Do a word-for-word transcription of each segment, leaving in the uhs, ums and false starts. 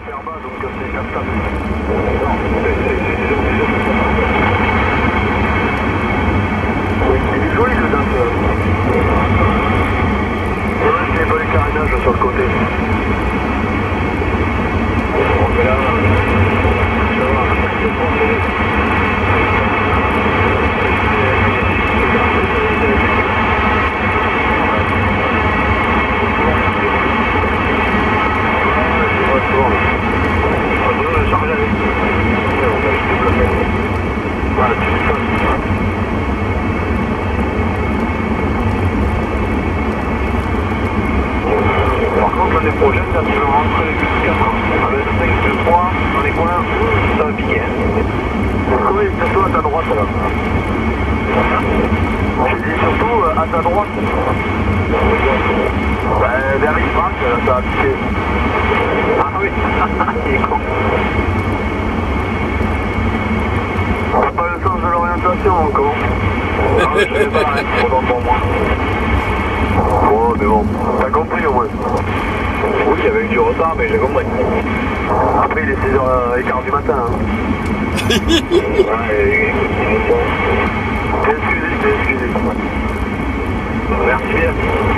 super bas, donc c'est captable. Non, c'est il est joli le dent. Ouais, c'est pas les carénages sur le côté. On fait là. Ça va, c'est bon. Par contre l'année prochaine, ça peut rentrer jusqu'à avec cinq deux trois dans les coins, ça va piquer. Oui, surtout à ta droite là. J'ai dit surtout à ta droite. Ben, vers X-Frank, ça va piquer. Ah oui, il est con. C'est pas le sens de l'orientation encore. Ah, je sais pas, trop dans pour moi. Oh, mais bon, t'as compris au moins. Oui, il y avait eu du retard, mais j'ai compris. Après, il est six heures quinze du matin. Hein. Ouais, t'es excusé, t'es excusé. Merci bien.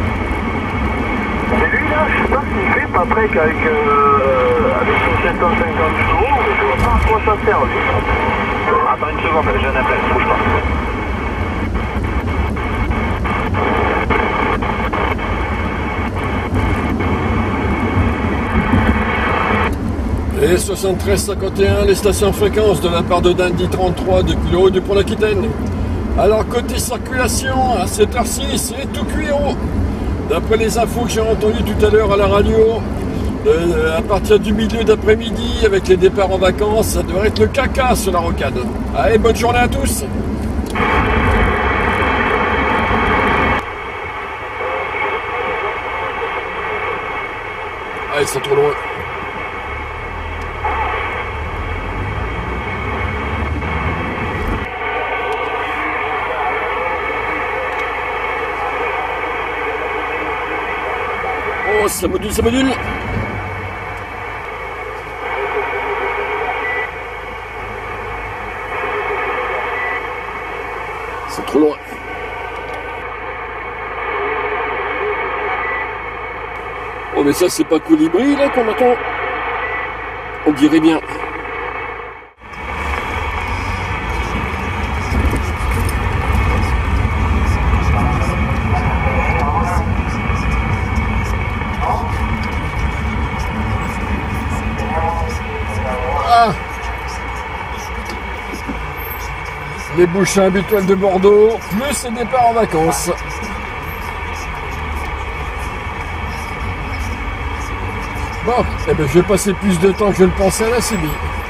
C'est lui là, je sais pas s'il fait pas près qu'avec euh, avec son sept cent cinquante euros, mais je vois pas à quoi ça sert lui. Attends une seconde, j'ai un appel, bouge pas. Et soixante-treize cinquante et un, les stations fréquences de la part de Dundee trente-trois depuis le haut du pont l'Aquitaine. Alors côté circulation, à cette heure-ci, c'est tout cuiro. D'après les infos que j'ai entendues tout à l'heure à la radio, euh, à partir du milieu d'après-midi, avec les départs en vacances, ça devrait être le caca sur la rocade. Allez, bonne journée à tous. Allez, c'est trop loin. Oh, ça module, ça module. C'est trop loin. Oh, mais ça, c'est pas Colibri, là, qu'on attend. On dirait bien. Les bouchées habituelles de Bordeaux, plus les départs en vacances. Bon, eh ben, je vais passer plus de temps que je le pensais à la Sibie.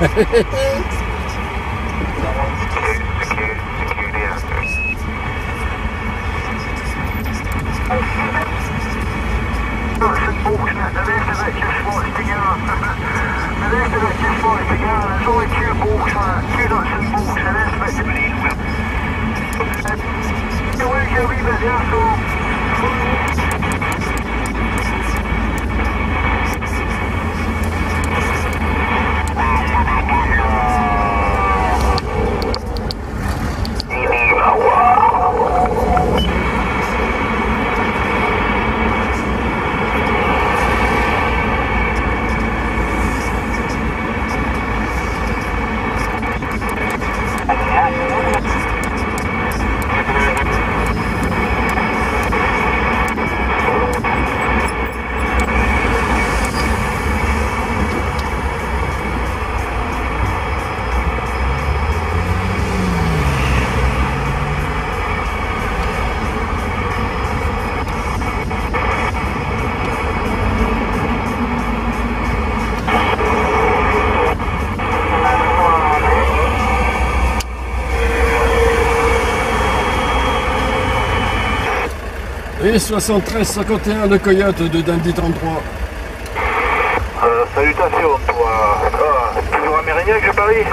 Et soixante-treize cinquante et un, le Coyote de Dundee trente-trois. Euh, salutations, toi. Ah, toujours à Mérignac, je parie.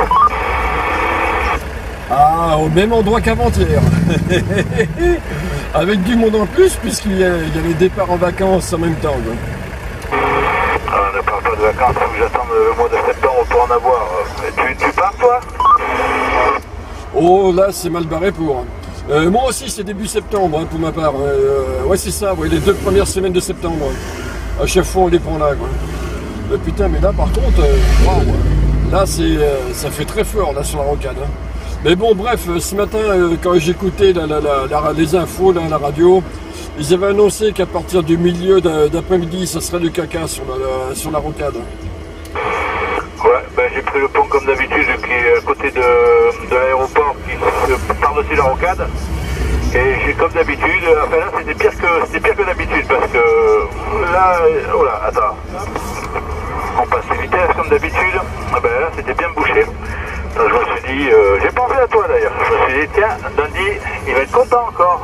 Ah, au même endroit qu'avant-hier. Avec du monde en plus, puisqu'il y, y a les départs en vacances en même temps. Donc. Ah, je pars pas de vacances, il faut que j'attende le mois de septembre pour en avoir. Tu, tu pars toi? Oh là c'est mal barré pour. Euh, moi aussi c'est début septembre hein, pour ma part. Euh, ouais c'est ça, ouais, les deux premières semaines de septembre. À chaque fois on les prend là quoi. Euh, putain mais là par contre, euh, wow, là c'est, euh, ça fait très fort là sur la rocade. Hein. Mais bon bref, ce matin euh, quand j'écoutais la, la, la, la, les infos là, la radio, ils avaient annoncé qu'à partir du milieu d'après-midi ça serait du caca sur la, la, sur la rocade. Ouais, ben j'ai pris le pont comme d'habitude qui est à côté de, de l'aéroport qui par-dessus la rocade. Et j'ai comme d'habitude, enfin là c'était pire que c'était pire que d'habitude parce que là, oh là, attends, on passe les vitesses comme d'habitude, ah ben là c'était bien bouché. Donc je me suis dit, euh, j'ai pensé à toi d'ailleurs, je me suis dit tiens, Dandy, il va être content encore.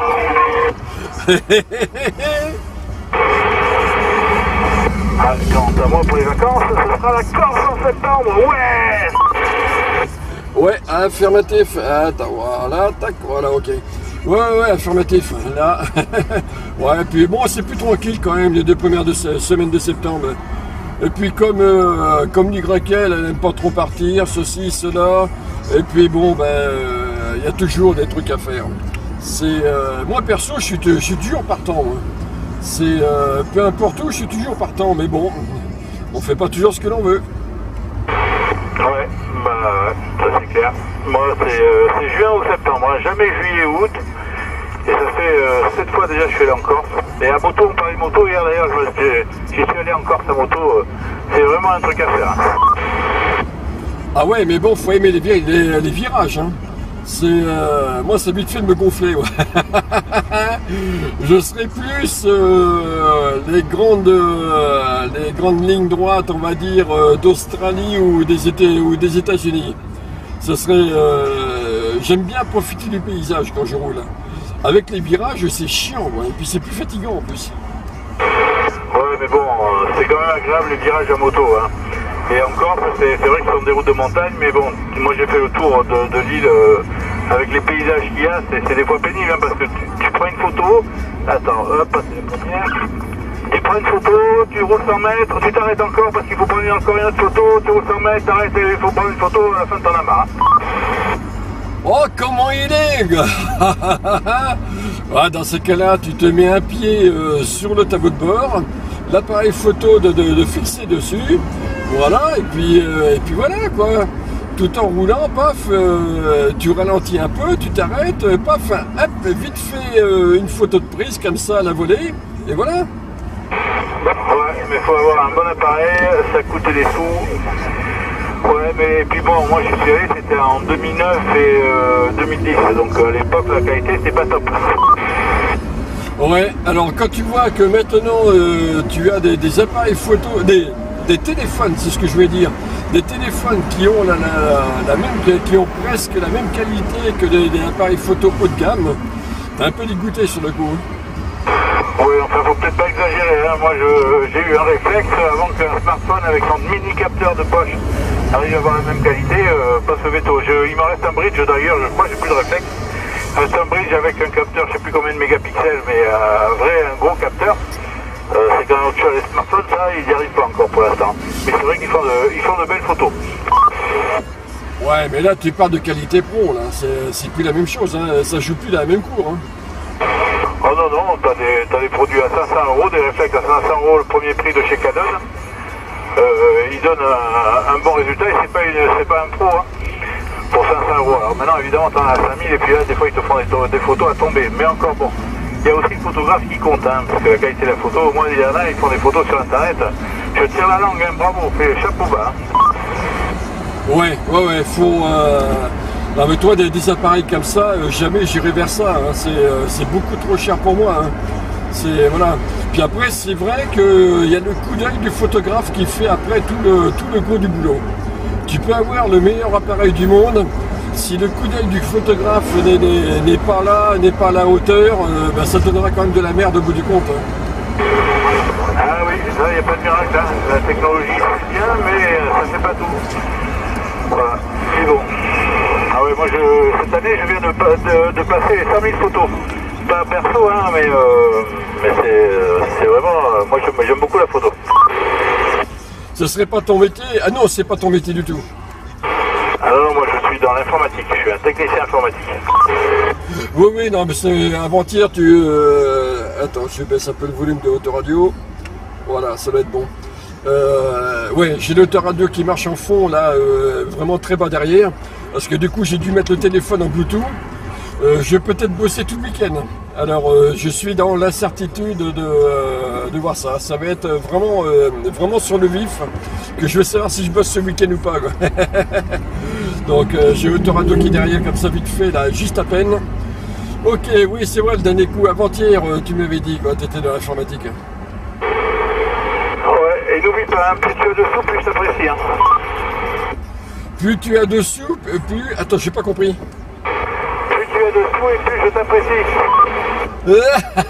Ah, quant à moi pour les vacances, ce sera la Corse en septembre, ouais. Ouais, affirmatif. Attends, voilà, tac, voilà, ok. Ouais, ouais, affirmatif, là. Ouais, puis bon, c'est plus tranquille quand même, les deux premières de semaines de septembre. Et puis comme, euh, comme dit Raquel, elle n'aime pas trop partir, ceci, cela. Et puis bon, ben, il euh, y a toujours des trucs à faire. C'est, euh, moi perso, je suis, je suis toujours partant. Hein. C'est, euh, peu importe où, je suis toujours partant. Mais bon, on fait pas toujours ce que l'on veut. Ouais, bah ça c'est clair. Moi c'est euh, juin ou septembre, hein. Jamais juillet ou août. Et ça fait euh, sept fois déjà que je suis allé en Corse. Et à moto, on parlait de moto hier d'ailleurs, j'y suis allé en Corse à moto. Euh, c'est vraiment un truc à faire. Hein. Ah ouais, mais bon, faut aimer les, les, les virages. Hein. C'est, euh, moi, c'est vite fait de me gonfler. Ouais. Je serais plus euh, les grandes, euh, les grandes lignes droites, on va dire, euh, d'Australie ou des États ou des États-Unis. Ce serait, euh, j'aime bien profiter du paysage quand je roule. Avec les virages, c'est chiant, ouais. Et puis c'est plus fatigant en plus. Ouais, mais bon, euh, c'est quand même agréable les virages à moto. Hein. Et encore, c'est vrai que ce sont des routes de montagne, mais bon, moi j'ai fait le tour de, de l'île euh, avec les paysages qu'il y a, c'est des fois pénible, hein, parce que tu, tu prends une photo, attends, hop, c'est la première, tu prends une photo, tu roules cent mètres, tu t'arrêtes encore parce qu'il faut prendre encore une autre photo, tu roules cent mètres, t'arrêtes, il faut prendre une photo, à la fin t'en as marre. Oh, comment il est, gars. Ah, dans ce cas-là, tu te mets un pied euh, sur le tableau de bord, l'appareil photo de, de, de fixer dessus, voilà, et puis, euh, et puis voilà, quoi. Tout en roulant, paf, euh, tu ralentis un peu, tu t'arrêtes, paf, hop, vite fait euh, une photo de prise comme ça à la volée, et voilà. Ouais, mais il faut avoir un bon appareil, ça coûte des sous. Ouais, mais puis bon, moi j'y suis allé, c'était en deux mille neuf et euh, deux mille dix, donc à l'époque la qualité c'était pas top. Ouais, alors quand tu vois que maintenant euh, tu as des, des appareils photo, des, des téléphones, c'est ce que je veux dire, des téléphones qui ont la, la, la même, qui ont presque la même qualité que des, des appareils photo haut de gamme, t'es un peu dégoûté sur le coup. Oui, enfin faut peut-être pas exagérer, hein. Moi j'ai eu un réflexe avant qu'un smartphone avec son mini capteur de poche arrive à avoir la même qualité, euh, pas ce veto. Je, il me reste un bridge d'ailleurs, je crois, j'ai plus de réflexe. C'est un bridge avec un capteur, je sais plus combien de mégapixels, mais euh, un vrai, un gros capteur. Euh, c'est quand même autre chose. Les smartphones, ça, ils n'y arrivent pas encore pour l'instant. Mais c'est vrai qu'ils font, ils font de belles photos. Ouais, mais là, tu parles de qualité pro, là. C'est plus la même chose, hein. Ça joue plus dans la même cour, hein. Oh non, non, t'as des, t'as des produits à cinq cents euros, des réflexes à cinq cents euros, le premier prix de chez Canon. Euh, ils donnent un, un bon résultat et c'est pas, une, pas un pro, hein. Pour cinq cents euros. Alors maintenant, évidemment, t'en as cinq mille et puis là, des fois, ils te font des, des photos à tomber. Mais encore bon, il y a aussi le photographe qui compte, hein, parce que la qualité de la photo, au moins, il y en a, ils font des photos sur Internet. Je tire la langue, hein, bravo, fais chapeau bas. Hein. Ouais, ouais, ouais, faut... Euh... Non mais toi, des, des appareils comme ça, euh, jamais j'irai vers ça, hein. C'est euh, beaucoup trop cher pour moi. Hein. C'est voilà. Puis après, c'est vrai qu'il y a le coup d'œil du photographe qui fait après tout le, tout le gros du boulot. Tu peux avoir le meilleur appareil du monde, si le coup d'œil du photographe n'est pas là, n'est pas à la hauteur, euh, ben, ça donnera quand même de la merde au bout du compte. Hein. Ah oui, ça, il n'y a pas de miracle. Hein. La technologie, c'est bien, mais ça ne fait pas tout. Voilà, c'est bon. Ah ouais, moi je, cette année je viens de, de, de passer les cent mille photos. Pas perso, hein, mais, euh, mais c'est vraiment, euh, moi j'aime beaucoup la photo. Ce serait pas ton métier? Ah non, c'est pas ton métier du tout. Ah non, moi je suis dans l'informatique, je suis un technicien informatique. Oui, oui, non, mais c'est avant-hier, tu... Euh... Attends, je baisse un peu le volume de l'autoradio. Voilà, ça va être bon. Euh... Ouais, j'ai l'autoradio qui marche en fond, là, euh, vraiment très bas derrière. Parce que du coup, j'ai dû mettre le téléphone en Bluetooth. Euh, je vais peut-être bosser tout le week-end. Alors, euh, je suis dans l'incertitude de, euh, de voir ça. Ça va être vraiment, euh, vraiment sur le vif que je vais savoir si je bosse ce week-end ou pas. Quoi. Donc, euh, j'ai l'autoradio qui est derrière, comme ça, vite fait, là, juste à peine. Ok, oui, c'est vrai, le dernier coup, avant-hier, tu m'avais dit, quoi, tu étais dans l'informatique. Ouais, et n'oublie pas, hein, plus tu as de sous, plus je t'apprécie. Hein. Plus tu as de sous, plus... Attends, j'ai pas compris. Plus tu as de sous et plus je t'apprécie. Euh... ah,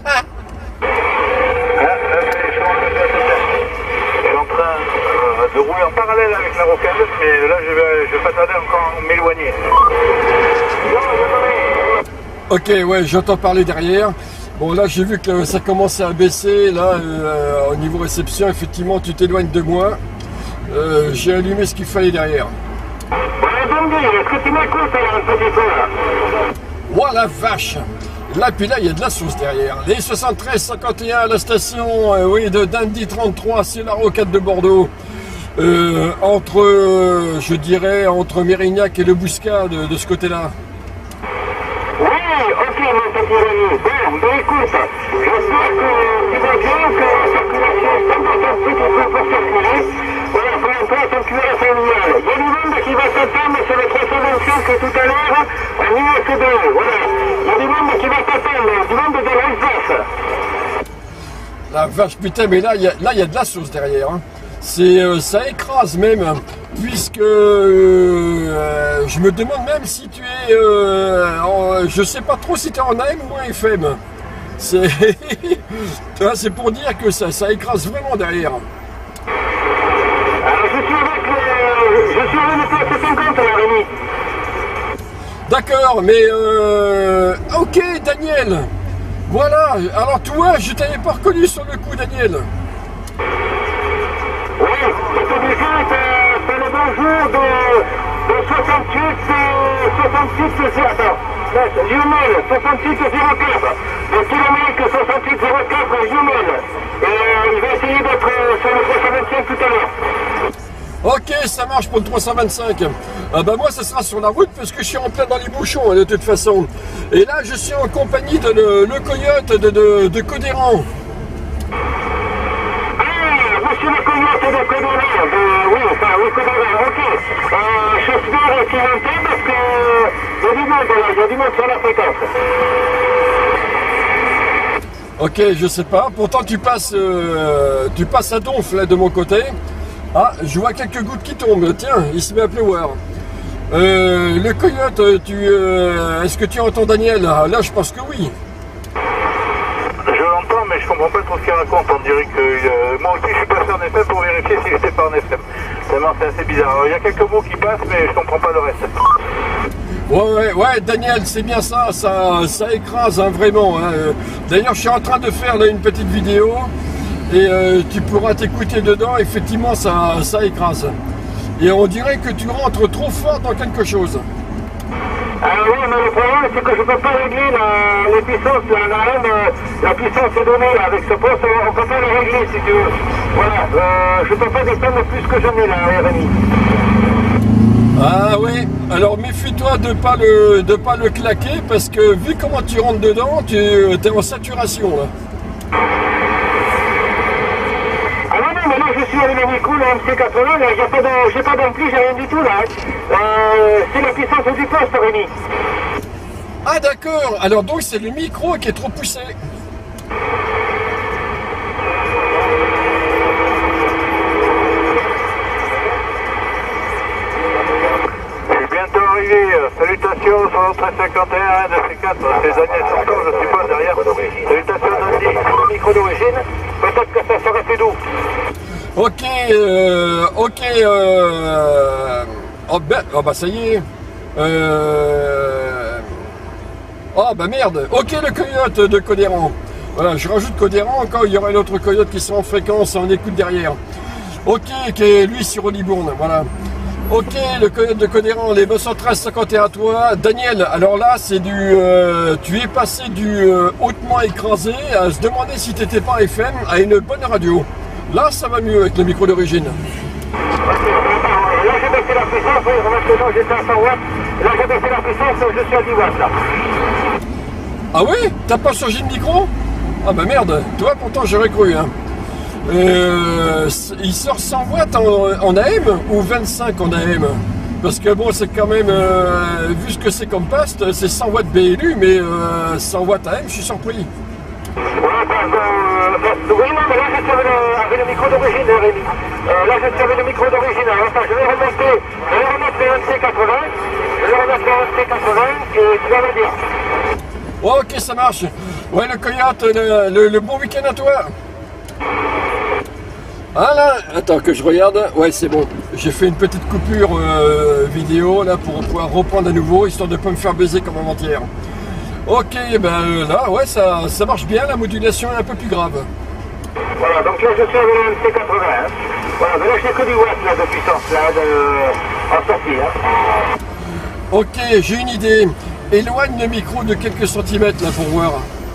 là, je suis en train euh, de rouler en parallèle avec la rocade, mais là, je vais, je vais pas tarder encore à m'éloigner. Ok, ouais, j'entends parler derrière. Bon, là, j'ai vu que ça commençait à baisser. Là, euh, au niveau réception, effectivement, tu t'éloignes de moi. Euh, j'ai allumé ce qu'il fallait derrière. Est-ce que tu m'écoutes un petit peu là? Ouah, la vache! Là, puis là, il y a de la sauce derrière. Les soixante-treize cinquante et un à la station, euh, oui, de Dundee trente-trois, c'est la rocade de Bordeaux. Euh, entre, euh, je dirais, entre Mérignac et le Bouscat, de, de ce côté-là. Oui, ok, mon petit ami. Bon, ben écoute, j'espère que tu vas bien, que la circulation est importante pour circuler. Voilà, pour l'instant, la circulation familiale. Il y a du monde qui va s'attendre sur le trois cent vingt-cinq tout à l'heure, en U S B. Voilà, il y a du monde qui va s'attendre, du monde de l'Alsace. La vache, putain, mais là, il y a, là, il y a de la sauce derrière. Hein. C'est, euh, ça écrase même, puisque euh, je me demande même si tu es, euh, en, je sais pas trop si tu es en A M ou en F M. C'est, c'est pour dire que ça, ça écrase vraiment derrière. Alors, je suis avec le, je suis avec le P S cinquante, là, Rémi. D'accord, mais euh, ok, Daniel. Voilà. Alors toi, je t'avais pas reconnu sur le coup, Daniel. Oui, c'était déjà c'est le bonjour de, de soixante-huit, soixante-huit, attends, Lionel, soixante-huit zéro quatre. Le kilomètre soixante-huit zéro quatre, Lionel. Et euh, il va essayer d'être sur le trois cent vingt-cinq tout à l'heure. Ok, ça marche pour le trois cent vingt-cinq. Ah bah moi, ça sera sur la route parce que je suis en plein dans les bouchons, de toute façon. Et là, je suis en compagnie de le, le coyote de, de, de Codéran. Monsieur le coyote de Codéran, de, oui, enfin, oui, Codéran, ok. Euh, chauffeur qui montait parce que il y a du monde là, il y a du monde sur la fréquence. Ok, je sais pas. Pourtant, tu passes, euh, tu passes à donf là de mon côté. Ah, je vois quelques gouttes qui tombent. Tiens, il se met à pleuvoir. Euh, le coyote, tu, euh, est-ce que tu entends Daniel? Là, je pense que oui. Je l'entends, mais je comprends pas trop ce qu'il raconte. On dirait que euh, moi aussi, je suis passé en F M pour vérifier s'il n'était pas en F M. Tellement c'est assez bizarre. Alors, il y a quelques mots qui passent, mais je comprends pas le reste. Ouais, ouais, ouais, Daniel, c'est bien ça, ça, ça écrase hein, vraiment. Hein. D'ailleurs, je suis en train de faire là une petite vidéo et euh, tu pourras t'écouter dedans. Effectivement, ça, ça écrase. Et on dirait que tu rentres trop fort dans quelque chose. Ah oui, mais le problème, c'est que je ne peux pas régler la, les puissances. La, la, la puissance est donnée là, avec ce poste, on ne peut pas le régler si tu veux. Voilà, euh, je ne peux pas descendre plus que je mets là, R M I. Ah oui, alors méfie-toi de pas le de pas le claquer parce que vu comment tu rentres dedans, tu es en saturation là. Ah non, non, mais là je suis avec le Nico, le M C quatre-vingts, j'ai pas d'ampli, j'ai rien du tout là. Euh, c'est la puissance du poste, Rémi. Ah d'accord, alors donc c'est le micro qui est trop poussé. Salutations sur le treize cinquante et un, un de C quatre, c'est Daniel Santon, je suppose derrière. Salutations Dundee, le micro d'origine, peut-être que ça serait plus doux. Ok, euh, ok, euh, oh, ben, oh bah ça y est, euh, oh bah merde, ok le coyote de Codéran, voilà, je rajoute Codéran, encore il y aura l'autre coyote qui sera en fréquence, en écoute derrière. Ok, qui est lui sur Libourne, voilà. Ok, le code de Codéran, les deux cent treize cinquante et un à toi. Daniel, alors là, c'est du... Euh, tu es passé du euh, hautement écrasé à se demander si tu n'étais pas F M à une bonne radio. Là, ça va mieux avec le micro d'origine. Là, j'ai baissé la puissance, oui, maintenant j'étais à cent watts. Là, j'ai baissé la puissance, je suis à dix watts, là. Ah oui? T'as pas changé de micro? Ah bah merde, toi pourtant j'aurais cru, hein. Euh, il sort cent watts en, en A M ou vingt-cinq en A M? Parce que bon, c'est quand même, euh, vu ce que c'est comme paste, c'est cent watts B L U, mais euh, cent watts A M, je suis surpris. Oui, non, mais là je suis avec le, avec le micro d'origine, Rémi. Euh, là je suis avec le micro d'origine. Enfin, je vais remonter, je vais remettre le M T quatre-vingts, je vais remettre le M T quatre-vingts et tu vas me dire. Oh, ok, ça marche. Ouais, le Coyote, le, le, le bon week-end à toi. Ah là, attends que je regarde. Ouais, c'est bon. J'ai fait une petite coupure euh, vidéo là pour pouvoir reprendre à nouveau, histoire de ne pas me faire baiser comme avant-hier. Ok, ben là, ouais, ça, ça marche bien. La modulation est un peu plus grave. Voilà, donc là je suis avec le M T quatre-vingts. Hein. Voilà, mais là j'ai que du watt là de puissance là, de, en sortie. Hein. Ok, j'ai une idée. Éloigne le micro de quelques centimètres là pour voir.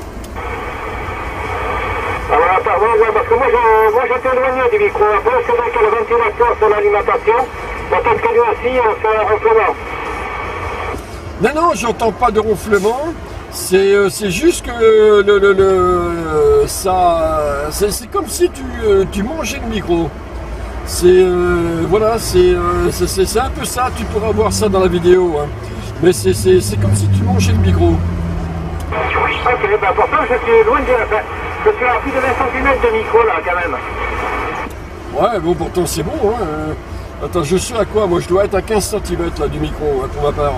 Alors attends, ouais, ouais, parce que moi, je, moi j'étais éloigné du micro. Après c'est vrai que le ventilateur sur l'alimentation, peut-être que lui aussi on fait un ronflement. Non, non, j'entends pas de ronflement. C'est euh, juste que euh, le, le, le, ça, c'est comme si tu, euh, tu mangeais le micro. C'est euh, voilà, c'est euh, c'est un peu ça. Tu pourras voir ça dans la vidéo. Hein. Mais c'est comme si tu mangeais le micro. Ok, ben pourtant je suis loin de... Enfin, je suis à plus de vingt centimètres de micro là quand même. Ouais, bon pourtant c'est bon. Hein. Attends, je suis à quoi? Moi je dois être à quinze centimètres là, du micro hein, pour ma part.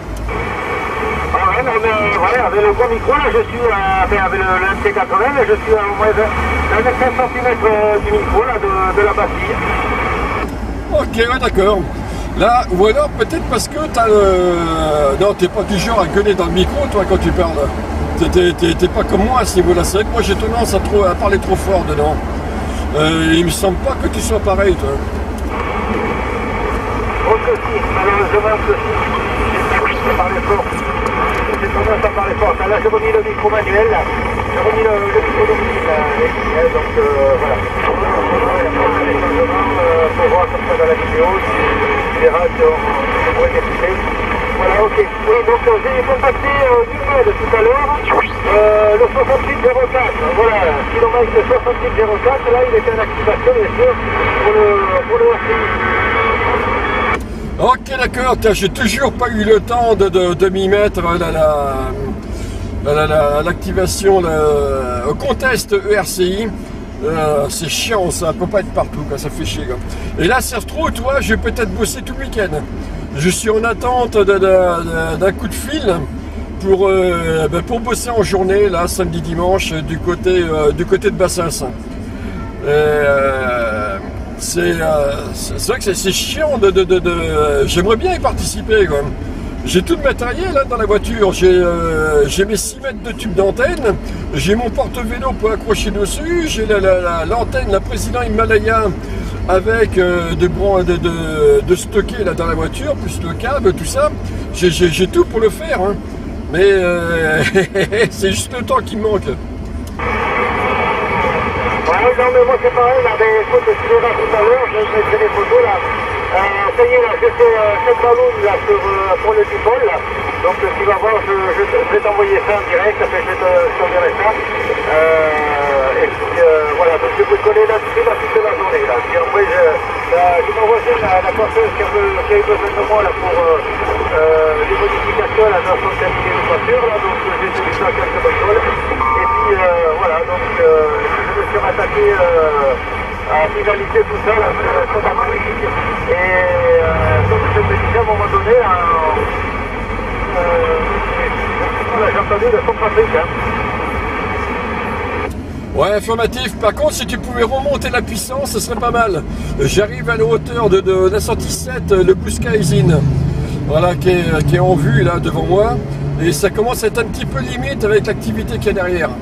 Ah ouais, non, mais voilà, avec le gros micro là je suis à... Enfin, avec le, le M T quatre-vingts, là, je suis à au moins vingt-cinq centimètres du micro là, de, de la bastille. Ok, ouais d'accord. Là, ou alors peut-être parce que t'as le... Non, t'es pas du genre à gueuler dans le micro, toi, quand tu parles. T'es pas comme moi à ce niveau-là. C'est vrai que moi, j'ai tendance à, trop, à parler trop fort dedans. Euh, il me semble pas que tu sois pareil, toi. Oh que si, malheureusement que si. Je parlais fort. J'ai tendance à parler fort. Là, j'ai remis le micro manuel, là. J'ai remis le, le micro d'origine, là. Donc, euh, voilà. Euh, pour voir comme ça dans la vidéo, tu verras qu'on pourrait t'écouter. Voilà, ok. Oui, donc euh, j'ai contacté euh, l'email tout à l'heure, euh, le soixante-huit zéro quatre. Voilà, kilomètre soixante-huit zéro quatre, là il était en activation, bien sûr, pour le, pour le R C I. Ok, d'accord. J'ai toujours pas eu le temps de, de, de m'y mettre à l'activation, la, la, la, au contest E R C I. Euh, c'est chiant, ça peut pas être partout, quoi, ça fait chier. Quoi. Et là, ça se trouve, toi, je vais peut-être bosser tout le week-end. Je suis en attente d'un coup de fil pour, euh, ben, pour bosser en journée, là, samedi, dimanche, du côté, euh, du côté de Bassins. Euh, c'est euh, vrai que c'est chiant de... de, de, de j'aimerais bien y participer, quoi. J'ai tout le matériel là, dans la voiture, j'ai euh, mes six mètres de tube d'antenne, j'ai mon porte-vélo pour accrocher dessus, j'ai l'antenne, la, la, la, la président Himalaya avec euh, de, de, de, de stocker là, dans la voiture, plus le câble, tout ça. J'ai tout pour le faire, hein. Mais euh, c'est juste le temps qui me manque. Ouais, non mais moi c'est pareil, là, ben, écoute, tu verras tout à l'heure, je vais faire des photos là. Euh, ça y est, là, j'ai fait euh, cette ballon là, sur, euh, pour le dipôle, là. Donc tu vas voir, je, je, je vais t'envoyer ça en direct, après je t'enverrai ça. Euh, et puis euh, voilà, donc je peux te coller là-dessus là, toute la journée. Là. Puis après, je, euh, je m'envoie la, la coiffeuse qui a, qui a eu besoin de moi là, pour euh, euh, les modifications là, dans son cabinet de coiffure, là, donc j'ai tenu ça à quelques bricoles. Et puis euh, voilà, donc euh, je me suis rattaqué euh, à finaliser tout ça, là, sur la politique. Et euh, donc je me disais à un moment donné, euh, voilà, j'ai entendu le son pratique. Hein. Ouais, affirmatif. Par contre, si tu pouvais remonter la puissance, ce serait pas mal. J'arrive à la hauteur de, de la cent dix-sept, le Blue Sky Zine. Voilà, qui est, qui est en vue là devant moi. Et ça commence à être un petit peu limite avec l'activité qu'il y a derrière.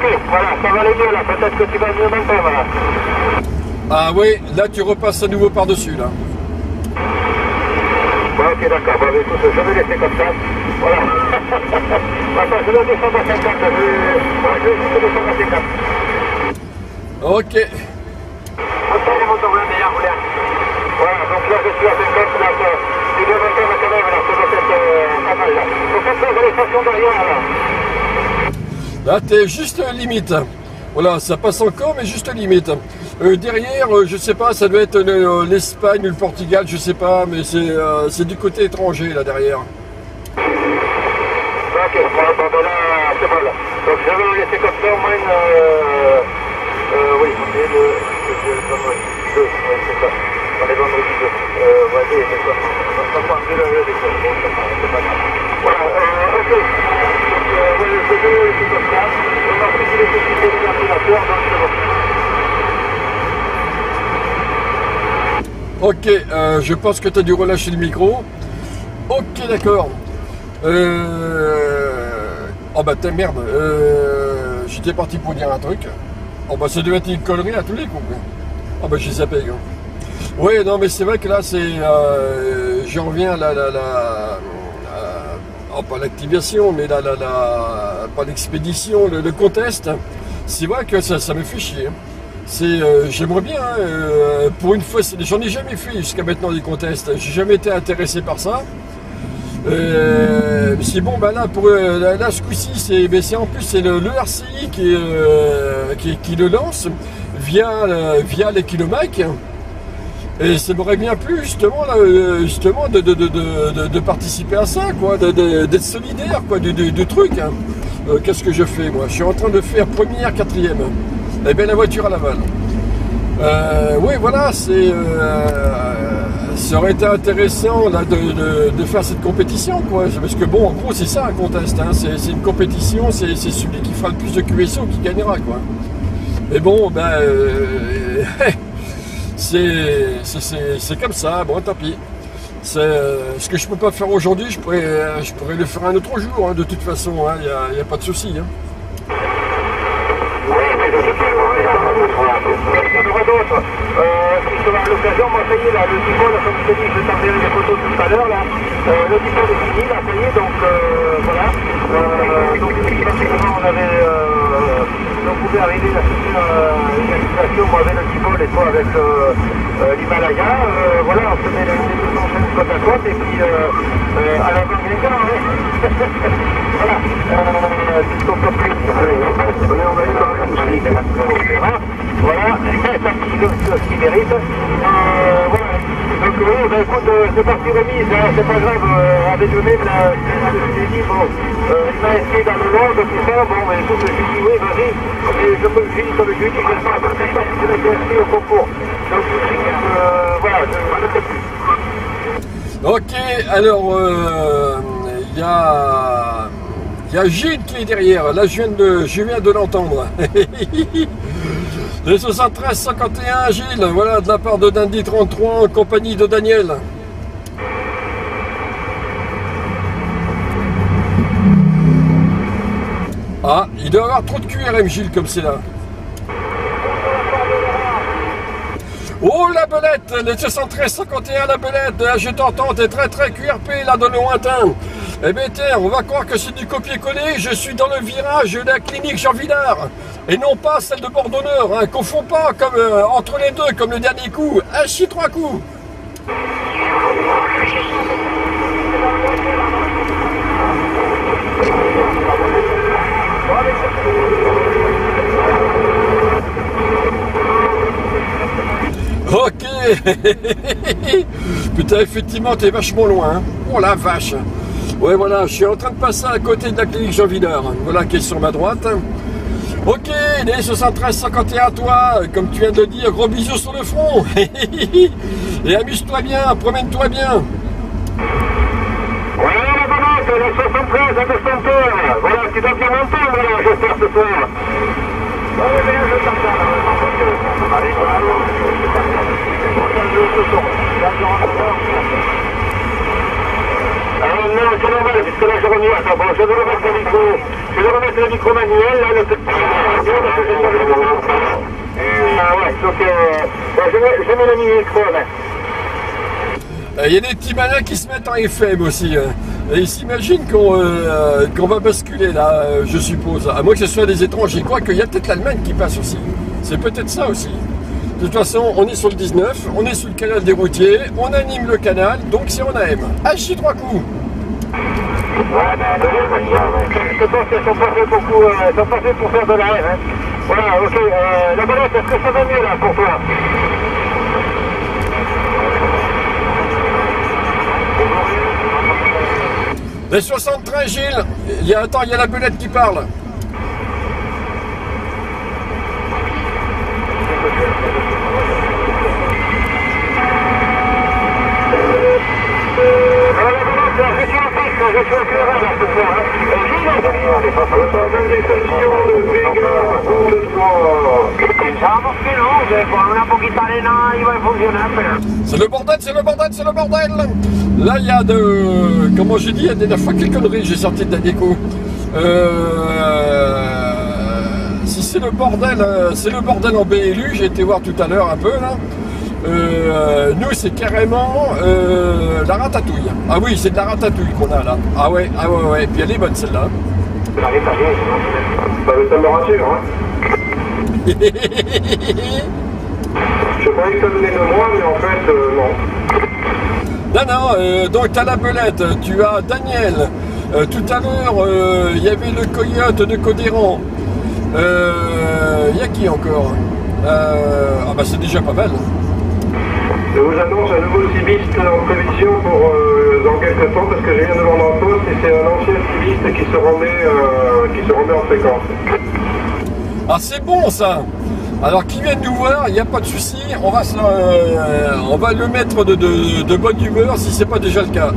voilà, ça va aller mieux là, peut-être que tu vas mieux m'entendre là. Ah oui, là tu repasses à nouveau par-dessus là. Bon, ok, d'accord, bon, écoute, je vais laisser comme ça. Voilà. Attends, je vais descendre à cinquante, je vais, ouais, je vais juste descendre à cinquante. Ok. Attends, les moteurs bleus, meilleur, vous l'air. Voilà, donc là je suis à cinquante, là, tu dois m'entendre quand même, là, ça doit être euh, pas mal là. Donc après, vous allez station derrière là. Là t'es juste limite. Voilà, ça passe encore, mais juste limite. Euh, derrière, euh, je sais pas, ça doit être euh, l'Espagne ou le Portugal, je sais pas, mais c'est euh, c'est du côté étranger là derrière. Ok, bon, bon, là, c'est bon là. Donc je vais le laisser comme ça, au moins, euh, euh, oui, on est le, le, le vendredi deux, ouais, c'est ça. On est vendredi deux. Euh, vas-y, c'est ça. On va prendre deux heures des choses, bon, c'est pas, c'est pas grave. Voilà, euh, ok. Donc, euh, ouais, je vais le laisser comme ça. On va plus les sociétés de l'ordinateur, donc c'est bon. Ok, euh, je pense que tu as dû relâcher le micro. Ok, d'accord. Euh... Oh bah t'es merde. Euh... J'étais parti pour dire un truc. Oh bah ça devait être une connerie à tous les coups. Oh bah j'ai zappé. Oui, non mais c'est vrai que là c'est... Euh... J'en reviens à la... la, la... Euh... Oh, pas l'activation, mais la... la, la... Pas l'expédition, le, le contest. C'est vrai que ça, ça me fait chier. C'est, euh, j'aimerais bien, euh, pour une fois, j'en ai jamais fait jusqu'à maintenant des contests, j'ai jamais été intéressé par ça. Euh, c'est bon, bah là, pour euh, là, là, ce coup-ci, c'est, ben, c'est en plus c'est le, le R C I qui, euh, qui, qui le lance via, euh, via les kilomètres. Et ça m'aurait bien plu justement, là, justement de, de, de, de, de participer à ça, quoi, de, de, d'être solidaire, quoi, du, du, du truc. Hein. Euh, qu'est-ce que je fais, moi? Je suis en train de faire première, quatrième. Eh bien, la voiture à Laval. Euh, oui, voilà, c'est, euh, ça aurait été intéressant là, de, de, de faire cette compétition, quoi. Parce que bon, en gros, c'est ça un contest. Hein. C'est, c'est une compétition, c'est, c'est celui qui fera le plus de Q S O qui gagnera, quoi. Mais bon, ben, euh, c'est, c'est, c'est, c'est comme ça. Bon, tant pis. C'est, euh, ce que je peux pas faire aujourd'hui, je pourrais, euh, je pourrais le faire un autre jour. Hein, de toute façon, il n'y a, y a pas de souci. Hein. Il y en aura d'autres. Euh, si je vais l'occasion, moi ça y est, là, le dipôle, comme je t'ai dit, je vais t'enverrai des photos tout à l'heure, là. Euh, le dipôle est fini, là, ça y est, donc euh, voilà. Euh, donc effectivement, on avait, euh, on pouvait arriver à faire euh, une activation, moi avec le dipôle et toi avec euh, euh, l'Himalaya. Euh, voilà, on se met les deux enchaînes côte à côte, et puis euh, euh, à l'avant des gars, hein. Voilà. Euh, c'est ce qu'on peut plus. On est en train de voilà, ça qui mérite. Euh, voilà. Donc oui, ben écoute, euh, c'est parti remise, hein, c'est pas grave, euh, avec le même, là, je dit, bon, euh, il m'a essayé dans le monde, tout ça, bon, ben écoute, je lui dis oui, vas-y, et je me suis dit, comme je lui dis, je ne sais pas, je m'étais inscrit au concours. Donc je dis, euh, voilà, je ne sais plus. Ok, alors, il euh, y a... Il y a Gilles qui est derrière, là je viens de, je viens de l'entendre. Le soixante-treize cinquante et un, Gilles, voilà, de la part de Dandy trente-trois en compagnie de Daniel. Ah, il doit y avoir trop de Q R M, Gilles, comme c'est là. Oh, la belette, le soixante-treize cinquante et un, la belette, là, je t'entends, t'es très très Q R P, là, dans le lointain. Eh bien, tiens, on va croire que c'est du copier-coller, je suis dans le virage de la clinique Jean Villard, et non pas celle de Bordonneur, hein, confond pas comme, euh, entre les deux, comme le dernier coup, un chi trois coups. Ok. Putain, effectivement, t'es vachement loin. Hein. Oh la vache. Ouais, voilà, je suis en train de passer à côté de la clinique Jean Villard. Voilà, qui est sur ma droite. Ok, les soixante-treize cinquante et un, toi, comme tu viens de le dire, gros bisous sur le front. Et amuse-toi bien, promène-toi bien. Voilà, la balance, la soixante-treize à deux cents heures. Voilà, tu dois bien m'entendre, là, j'espère, ce soir. Oui, bien, je t'entends, là, allez, voilà, je Alors non, c'est normal, puisque là je remets, attends, bon, je vais remettre le micro, je vais remettre le micro manuel, là, le petit radio, parce que j'ai pas le micro. Ah ouais, donc euh, je mets, je mets le micro, là. Il y a des petits malins qui se mettent en F M aussi. Hein. Et ils s'imaginent qu'on euh, qu'on va basculer là, euh, je suppose. À moins que ce soit des étrangers. Quoi qu'il y a peut-être l'Allemagne qui passe aussi. C'est peut-être ça aussi. De toute façon, on est sur le dix-neuf, on est sur le canal des routiers, on anime le canal, donc c'est en A M. H trois coups. Ouais, ben, je pense qu'ils sont pas faits pour, euh, sont pas faits pour faire de la R. Hein. Voilà, ok. Euh, la balance, est-ce que ça va mieux là pour toi? Les soixante-treize, Gilles. Il y a, attends, il y a la belette qui parle. Je suis en piste, je suis au clairage là ce soir. Gilles, pensamos que no, que con una poquita arena iba a funcionar, pero... C'est le bordel, c'est le bordel, c'est le bordel. Là, il y a de... Comment j'ai dit, il y a des fois quelques conneries, j'ai sorti de la déco. Euh... Si c'est le bordel, c'est le bordel en B L U, j'ai été voir tout à l'heure un peu là. Euh, nous c'est carrément euh, la ratatouille. Ah oui, c'est de la ratatouille qu'on a là. Ah ouais, ah ouais, ouais. Puis elle est bonne celle-là. Bah, ça me rassure, hein. Je croyais que ça venait de moi, mais en fait, euh, non. Non, non, euh, donc tu as la belette, tu as Daniel. Euh, tout à l'heure, il euh, y avait le coyote de Codéran. Il euh, y a qui encore euh, Ah bah c'est déjà pas mal. Je vous annonce un nouveau cibiste en prévision pour euh, dans quelques temps parce que je viens de vendre un poste et c'est un ancien cibiste qui se remet, euh, qui se remet en fréquence. Ah c'est bon ça. Alors qui viennent nous voir, il n'y a pas de souci, on va, euh, on va le mettre de, de, de bonne humeur si c'est pas déjà le cas.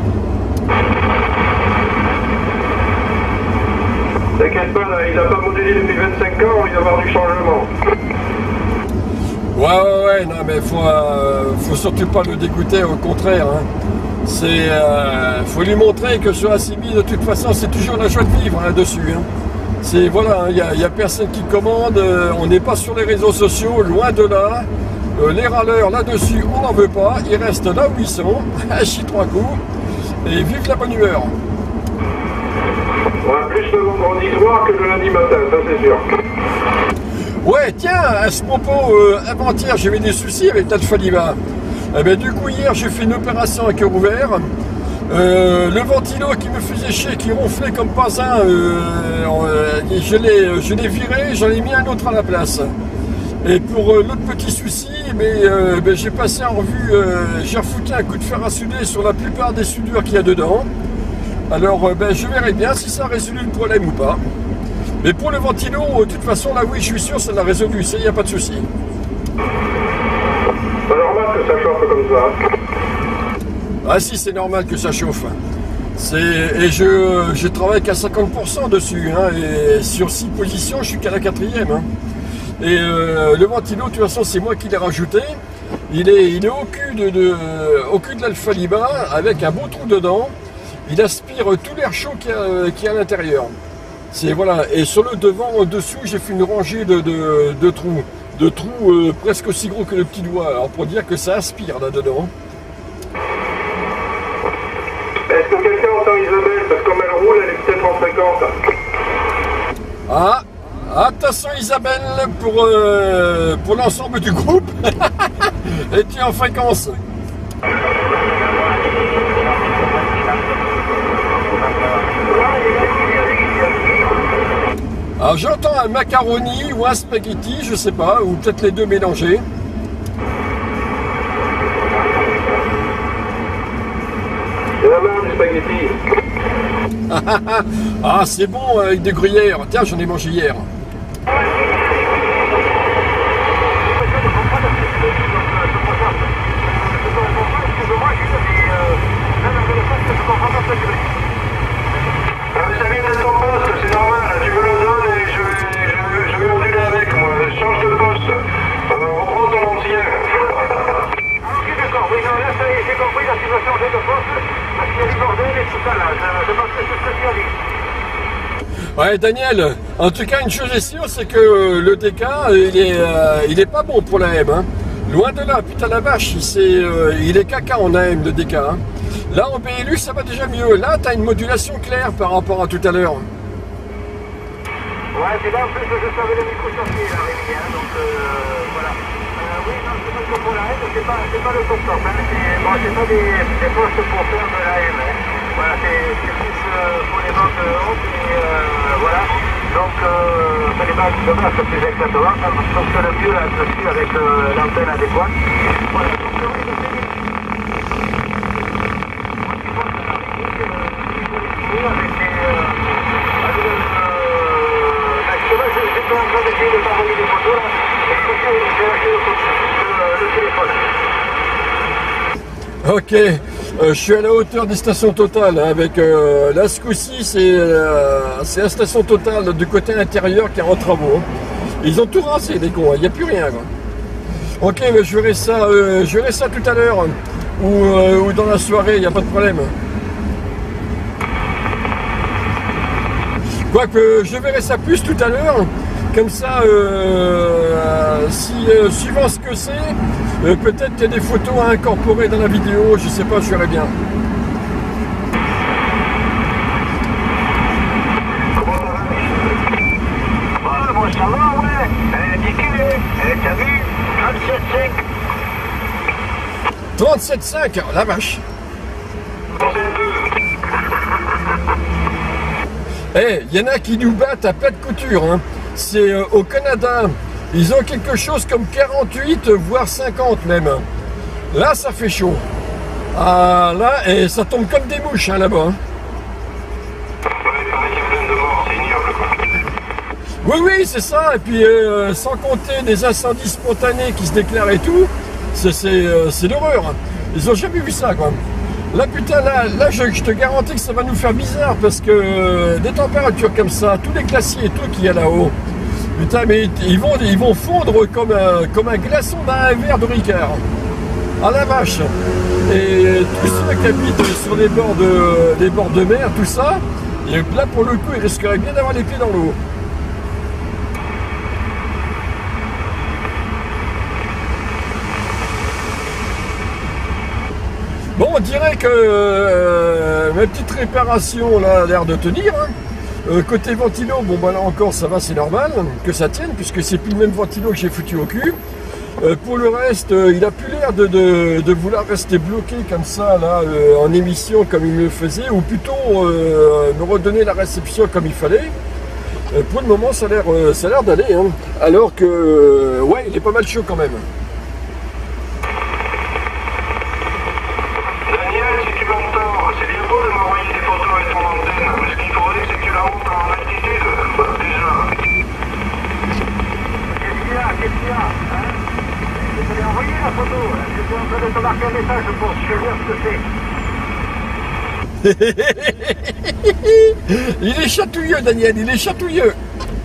T'inquiète pas, là, il n'a pas modélé depuis vingt-cinq ans, il va y avoir du changement. Ouais, ouais, ouais, non, mais faut, euh, faut surtout pas le dégoûter, au contraire. Hein. C'est, euh, faut lui montrer que sur Assimi, de toute façon, c'est toujours la joie de vivre là-dessus. Hein. C'est, voilà, il hein, n'y a, a personne qui commande, euh, on n'est pas sur les réseaux sociaux, loin de là. Euh, les râleurs là-dessus, on n'en veut pas, ils restent là où ils sont, H trois coups, et vive la bonne humeur. On a plus le vendredi soir que le lundi matin, ça c'est sûr. Ouais, tiens, à ce propos, euh, avant-hier, j'avais des soucis avec l'Alpha Lima. Eh ben, du coup, hier, j'ai fait une opération à cœur ouvert. Euh, le ventilo qui me faisait chier, qui ronflait comme pas un, euh, euh, je l'ai viré, j'en ai mis un autre à la place. Et pour euh, l'autre petit souci, mais, euh, ben, j'ai passé en revue, euh, j'ai refoutu un coup de fer à souder sur la plupart des soudures qu'il y a dedans. Alors, euh, ben, je verrai bien si ça a résolu le problème ou pas. Mais pour le ventilo, de toute façon, là oui, je suis sûr, ça l'a résolu, ça, il n'y a pas de souci. C'est normal que ça chauffe comme ça. Ah si, c'est normal que ça chauffe. Et je, je travaille qu'à cinquante pour cent dessus, hein, et sur six positions, je suis qu'à la quatrième. Hein. Et euh, le ventilo, de toute façon, c'est moi qui l'ai rajouté. Il est, il est au cul de, de, au cul de l'Alpha Lima, avec un beau trou dedans. Il aspire tout l'air chaud qu'il y a, qu'il y a à l'intérieur. C'est voilà, et sur le devant, en dessous, j'ai fait une rangée de, de, de trous, de trous euh, presque aussi gros que le petit doigt, alors pour dire que ça aspire là-dedans. Est-ce que quelqu'un entend Isabelle? Parce que comme elle roule, elle est peut-être en fréquence. Ah, attention Isabelle, pour, euh, pour l'ensemble du groupe, es-tu en fréquence? Alors j'entends un macaroni ou un spaghetti, je sais pas, ou peut-être les deux mélangés. C'est la main du spaghetti. Ah c'est bon avec des gruyères, tiens j'en ai mangé hier. Ça vient d'être en poste, c'est normal, tu me le donnes et je vais, je vais, je vais moduler avec moi. Change de poste, euh, reprends ton ancien. Ok d'accord, oui, non, là ça y est, j'ai compris, là tu vas changer de poste parce qu'il y a du bordel et tout ça là. Ouais, Daniel, en tout cas, une chose est sûre, c'est que le D K, il est, euh, il est pas bon pour l'A M. Hein. Loin de là, putain la vache, il, euh, il est caca en A M, le D K. Hein. Là, en B L U, ça va déjà mieux. Là, tu as une modulation claire par rapport à tout à l'heure. Ouais, c'est là en plus que je savais le micro sortir, là, Rémi, hein, donc euh, voilà. Euh, oui, non, c'est pas que pour l'A M, c'est pas, pas le top top, hein, c'est bon, pas des, des postes pour faire de l'A M. Hein. Voilà, c'est plus euh, pour les bandes hautes et euh, voilà. Donc, euh, c'est les bandes de base plus exactement, ça fonctionne mieux là-dessus avec euh, l'antenne adéquate. Voilà, donc oui, je sais bien. Avec les... Euh, avec le... Actuellement, j'étais en train d'essayer de t'envoyer des photos là, et je j'ai lâché le, le téléphone. Ok, euh, je suis à la hauteur des stations Total avec euh, là ce coup-ci c'est euh, la station Total du côté intérieur qui est en travaux. Ils ont tout rassé les cons, il n'y a plus rien. Quoi. Ok, mais je verrai ça, euh, je verrai ça tout à l'heure ou, euh, ou dans la soirée, il n'y a pas de problème. Quoique je verrai ça plus tout à l'heure. Comme ça, euh, si, euh, suivant ce que c'est, euh, peut-être qu'il y a des photos à incorporer dans la vidéo, je sais pas, je verrai bien. Ouais, bon, ça va, ouais. Elle est déculée. T'as vu? trente-sept cinq, la vache. Eh, hey, il y en a qui nous battent à plat de couture, hein. C'est euh, au Canada, ils ont quelque chose comme quarante-huit, voire cinquante même. Là, ça fait chaud. Ah, là, et ça tombe comme des mouches, hein, là-bas. Hein. Oui, oui, c'est ça. Et puis, euh, sans compter des incendies spontanés qui se déclarent et tout, c'est euh, l'horreur. Ils ont jamais vu ça, quoi. Là, putain, là, là je, je te garantis que ça va nous faire bizarre parce que euh, des températures comme ça, tous les glaciers et tout qu'il y a là-haut, putain, mais ils vont, ils vont fondre comme un, comme un glaçon dans un verre de Ricard. Ah la vache. Et tous ceux qui habitent sur les bords de, les bords de mer, tout ça, et là, pour le coup, ils risqueraient bien d'avoir les pieds dans l'eau. Bon, on dirait que euh, ma petite réparation là a l'air de tenir. Hein. Euh, côté ventilo, bon bah là encore ça va, c'est normal que ça tienne puisque c'est plus le même ventilo que j'ai foutu au cul. Euh, pour le reste, euh, il a plus l'air de, de, de vouloir rester bloqué comme ça là euh, en émission comme il me le faisait, ou plutôt euh, me redonner la réception comme il fallait. Euh, pour le moment, ça a l'air euh, ça a l'air d'aller. Hein. Alors que euh, ouais, il est pas mal chaud quand même. Il est chatouilleux, Daniel, il est chatouilleux.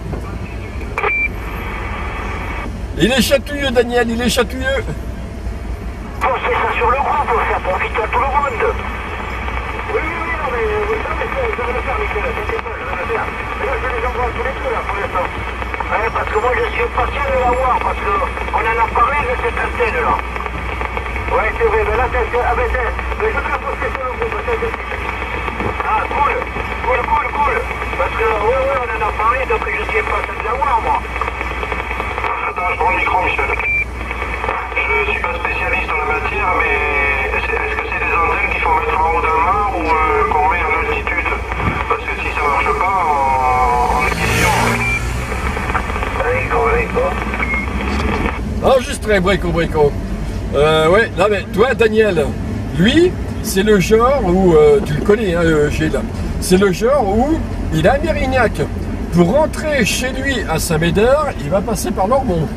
Il est chatouilleux, Daniel, il est chatouilleux. Postez ça sur le groupe pour faire profiter à tout le monde. Oui, oui, oui, non, mais oui, non, mais je vais le faire, Nicolas, t'inquiète pas, je vais le faire. Mais là, je les envoie tous les deux, là, pour l'instant. Ouais, parce que moi, je suis patient de l'avoir, parce qu'on en a parlé de cette antenne, là. Ouais, c'est vrai, mais là, c'est... Ah, ben, c'est... Mais je vais la poster sur le groupe, c'est... Ah, cool, cool, cool, cool. Parce que, ouais, ouais, on en a parlé, donc je suis patient de l'avoir, moi. Attends, je prends le micro, Michel. Je ne suis pas spécialiste en la matière, mais est-ce que c'est des antennes qu'il faut mettre en haut d'un mât ou euh, qu'on met en altitude? Parce que si ça ne marche pas en, en émission... Brico, brico. Enregistré, brico, brico. Euh, ouais, là, mais toi, Daniel, lui, c'est le genre où, euh, tu le connais, hein, euh, Gilles, c'est le genre où il a un Mérignac. Pour rentrer chez lui à Saint-Médard, il va passer par Lormont.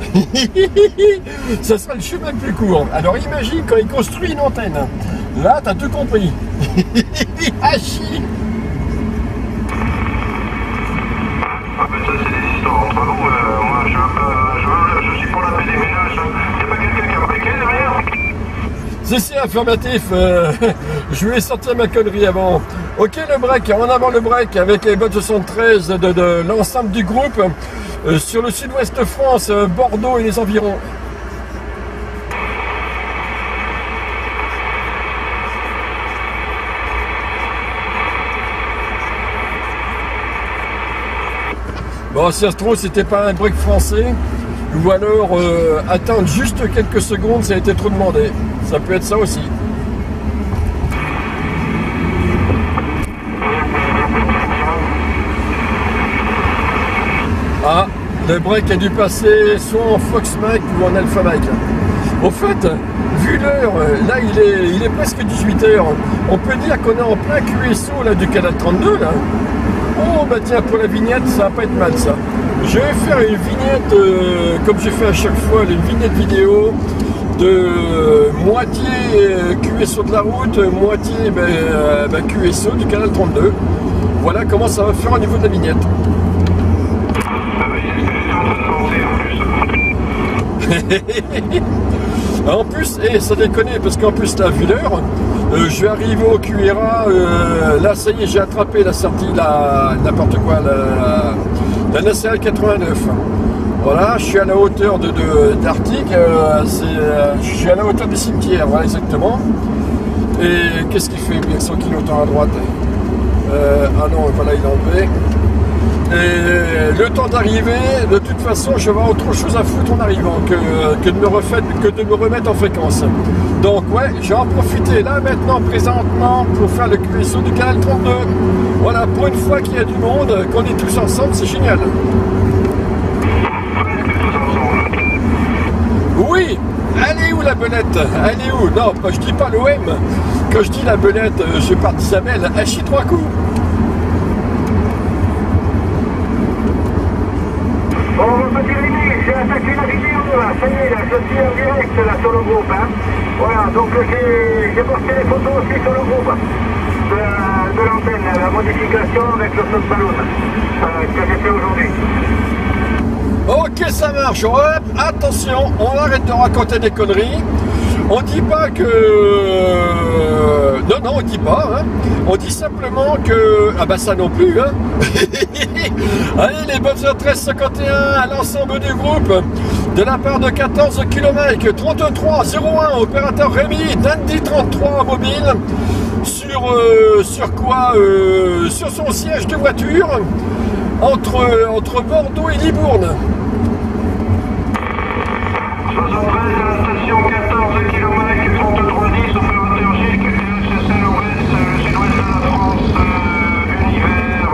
Ça sera le chemin le plus court. Alors imagine quand il construit une antenne. Là, t'as tout compris. Ah chi. Ah ben ça c'est des histoires entre nous. Euh, moi je veux pas, je, veux, je suis pour la paix des ménages. Y'a pas quelqu'un qui a briqué derrière? C'est ça, affirmatif. Euh, je vais sortir ma connerie avant. Ok, le break, en avant le break avec les bottes soixante-treize de, de l'ensemble du groupe euh, sur le sud-ouest de France, euh, Bordeaux et les environs. Bon, si ça se trouve, c'était pas un break français, ou alors euh, attendre juste quelques secondes, ça a été trop demandé. Ça peut être ça aussi. Ah, le break a dû passer soit en Fox Mac ou en Alpha Mac. Au fait, vu l'heure, là il est, il est presque dix-huit heures. On peut dire qu'on est en plein Q S O là, du canal trente-deux là. Oh bah tiens, pour la vignette, ça va pas être mal ça. Je vais faire une vignette, euh, comme j'ai fait à chaque fois, une vignette vidéo de euh, moitié euh, Q S O de la route, moitié bah, euh, bah, Q S O du canal trente-deux. Voilà comment ça va faire au niveau de la vignette. En plus, et ça déconne parce qu'en plus là, vu l'heure, euh, je vais arriver au Q R A, euh, là ça y est, j'ai attrapé la sortie, la n'importe quoi, la, la nationale quatre-vingt-neuf. Voilà, je suis à la hauteur de, de d'Arctique, euh, euh, je suis à la hauteur du cimetière, voilà exactement. Et qu'est-ce qu'il fait bien cent kilomètres à droite? euh, Ah non, voilà, il est enlevé. Et le temps d'arriver, de toute façon, je vais avoir autre chose à foutre en arrivant que, que, de me refaire, que de me remettre en fréquence. Donc ouais, je vais en profiter là maintenant, présentement, pour faire le Q S O du canal trente-deux. Voilà, pour une fois qu'il y a du monde, qu'on est tous ensemble, c'est génial. Oui, elle est où la belette? Elle est où? Non, je dis pas l'O M. Quand je dis la belette, je pars d'Isabelle, elle chie trois coups. Bon, petit Rémi, j'ai attaqué la vidéo là, ça y est, là, je suis en direct là sur le groupe. Hein. Voilà, donc j'ai posté les photos aussi sur le groupe de, de l'antenne, la modification avec le feu de ballon euh, que j'ai fait aujourd'hui. Ok, ça marche. Hop, attention, on arrête de raconter des conneries. On dit pas que... Non, non, on dit pas. Hein. On dit simplement que... Ah bah ça non plus. Hein. Allez, les bonnes treize cinquante et un à l'ensemble du groupe. De la part de quatorze kilomètres, trente-trois zéro un, opérateur Rémi, Dandy trente-trois mobile. Sur, euh, sur quoi euh, Sur son siège de voiture. Entre, entre Bordeaux et Libourne. soixante-treize à la station, quatorze kilomètres, trente-trois dix, opérateur G I C, S S L O S, le sud-ouest de la France, euh, univers.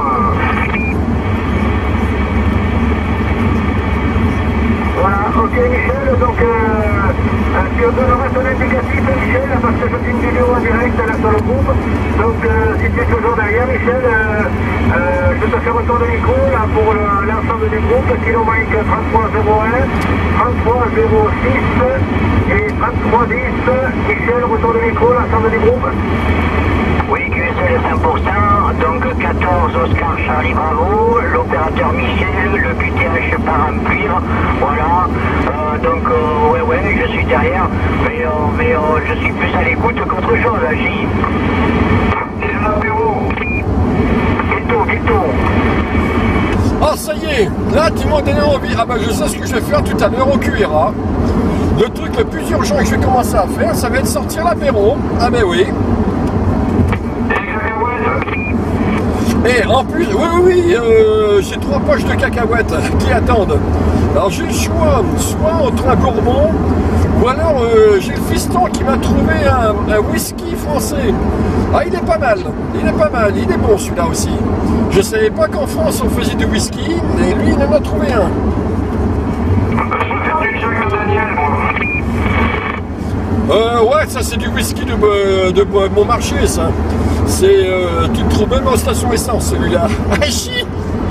Voilà, ok Michel, donc euh, tu donneras ton indicatif Michel, parce que je fais une vidéo en direct là sur le groupe, donc euh, si tu es toujours derrière Michel, euh, euh, je te fais retour de micro là pour l'ensemble du groupe, kilomètre trente-trois zéro un, trente-trois zéro six et trente-trois dix, Michel, retour de micro, l'ensemble du groupe. Oui, Q S L cinq pour cent, donc quatorze Oscar Charlie Bravo, l'opérateur Michel, le Q T H par remplir, voilà, euh, donc euh, ouais ouais, je suis derrière, mais, euh, mais euh, je suis plus à l'écoute qu'autre chose, là, J. Et l'apéro, Vito, Vito. Ah ça y est, là tu m'as donné envie. Ah bah je sais ce que je vais faire tout à l'heure au Q R A. Le truc le plus urgent que je vais commencer à faire, ça va être sortir l'apéro. Ah ben oui. Et en plus, oui, oui, oui, euh, j'ai trois poches de cacahuètes qui attendent. Alors j'ai le choix, soit entre un bourbon, ou alors euh, j'ai le fiston qui m'a trouvé un, un whisky français. Ah, il est pas mal, il est pas mal, il est bon celui-là aussi. Je savais pas qu'en France on faisait du whisky, mais lui il en a trouvé un. Euh, ouais, ça c'est du whisky de, de, de, de mon marché, ça. C'est, euh, tu te trouves même en station essence, celui-là. Ah, chi!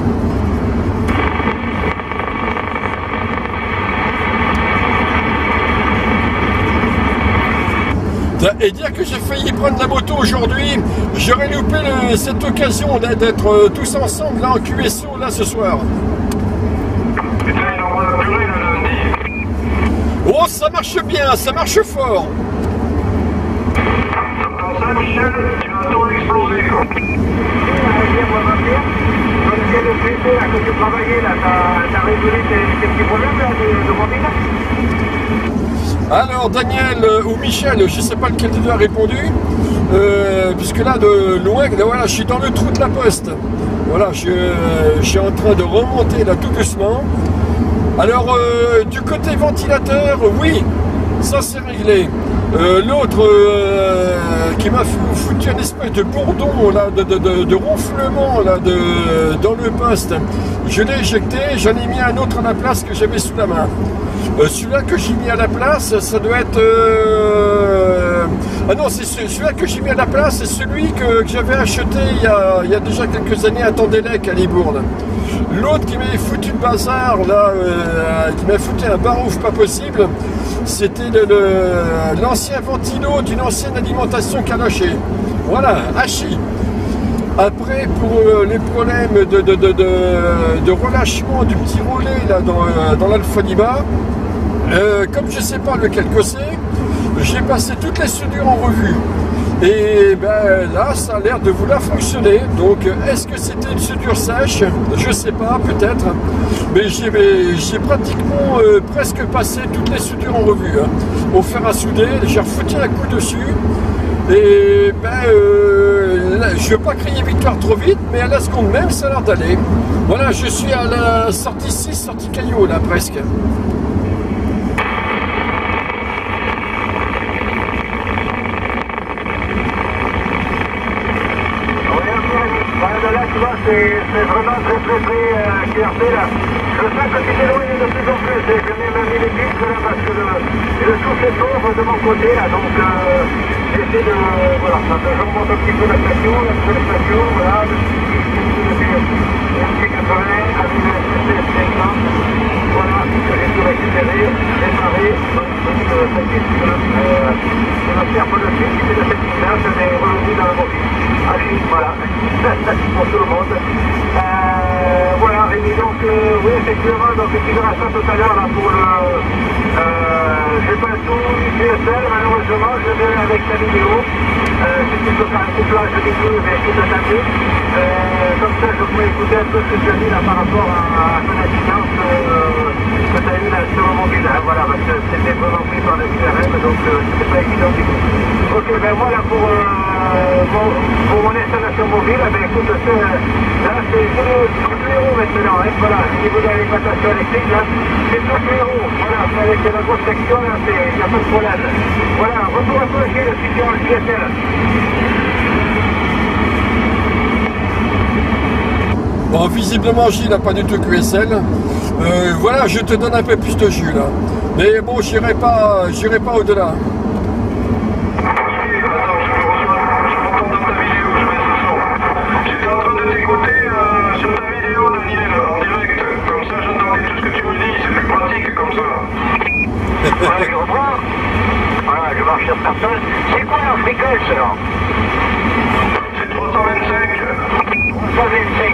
Et dire que j'ai failli prendre la moto aujourd'hui, j'aurais loupé le, cette occasion d'être euh, tous ensemble là en Q S O là ce soir. Putain, il envoie la purée le lundi. Oh, ça marche bien, ça marche fort. Saint-Michel, tu as tout explosé. Dans lequel le P C là, que tu travaillais, là, t'as résolu tes, tes petits problèmes là, de, de mobile? Alors Daniel euh, ou Michel, je ne sais pas lequel de deux a répondu, euh, puisque là de loin, là, voilà, je suis dans le trou de la poste. Voilà, je, je suis en train de remonter là tout doucement. Alors euh, du côté ventilateur, oui, ça c'est réglé. Euh, L'autre euh, qui m'a foutu une espèce de bourdon là, de, de, de, de ronflement là, de, dans le poste, je l'ai éjecté, j'en ai mis un autre à la place que j'avais sous la main. Euh, celui-là que j'ai mis à la place, ça doit être... Euh... Ah non, c'est celui-là que j'ai mis à la place, c'est celui que, que j'avais acheté il y, a, il y a déjà quelques années à Tandélec, à Libourne. L'autre qui m'avait foutu le bazar, là, euh, qui m'a foutu un barouf pas possible, c'était l'ancien ventilo d'une ancienne alimentation calochée. Voilà, hachis. Après, pour euh, les problèmes de, de, de, de, de relâchement du petit relais là, dans, euh, dans l'Alpha Lima, euh, comme je ne sais pas lequel que c'est, j'ai passé toutes les soudures en revue. Et ben là, ça a l'air de vouloir fonctionner. Donc, est-ce que c'était une soudure sèche? Je ne sais pas, peut-être. Mais j'ai pratiquement euh, presque passé toutes les soudures en revue. Hein. Au fer à souder, j'ai refoutu un coup dessus. Et ben, euh, là, je ne veux pas crier victoire trop vite, mais à la seconde même, ça a l'air d'aller. Voilà, je suis à la sortie six, sortie Caillot, là, presque. Là, tu vois, c'est vraiment très très très euh, Q R P là. Je sens que tu t'éloignes de plus en plus. J'ai même mis les pistes là parce que le, le souffle est sombre de mon côté là. Donc euh, j'essaie de. Voilà, je remonte un petit peu la station, la nouvelle station, voilà, le M T quatre-vingts, avec le S S cinq cents. Voilà, que j'ai tout récupéré, réparé. Donc cette piste de la serpe de suite qui fait de cette piste là, je l'ai revenu dans la mobile. Allez, voilà. Pour tout le monde. Euh, voilà, et donc, euh, oui, effectivement, donc tu verras ça tout à l'heure là pour le. Euh, j'ai pas tout du D S L, malheureusement, je vais avec la vidéo. Euh, si tu peux faire un couplage de vidéo, mais écoute ta mieux. Euh, comme ça, je pourrais écouter un peu ce que tu as dit là par rapport à, à ton incidence euh, que tu as eu là sur le mobile. Hein, voilà, parce que c'était vraiment pris par le C R M, donc euh, c'était pas évident du tout. Ok, ben voilà pour, euh, mon, pour mon installation mobile, ben écoute, là c'est tout le héros maintenant, hein, voilà, au niveau de l'alimentation électrique, là, c'est tout le héros, voilà, avec la grosse section, là, il n'y a pas de problème. Voilà, retour à toi, Gilles, si tu as le G S L. Bon, visiblement, Gilles n'a pas du tout Q S L. Euh, voilà, je te donne un peu plus de jus, là. Mais bon, j'irai pas, j'irai pas au-delà. Voilà, je reprends. Voilà, je marche sur personne. C'est quoi leur fréquence alors? C'est trois cent vingt-cinq. trois cent vingt-cinq.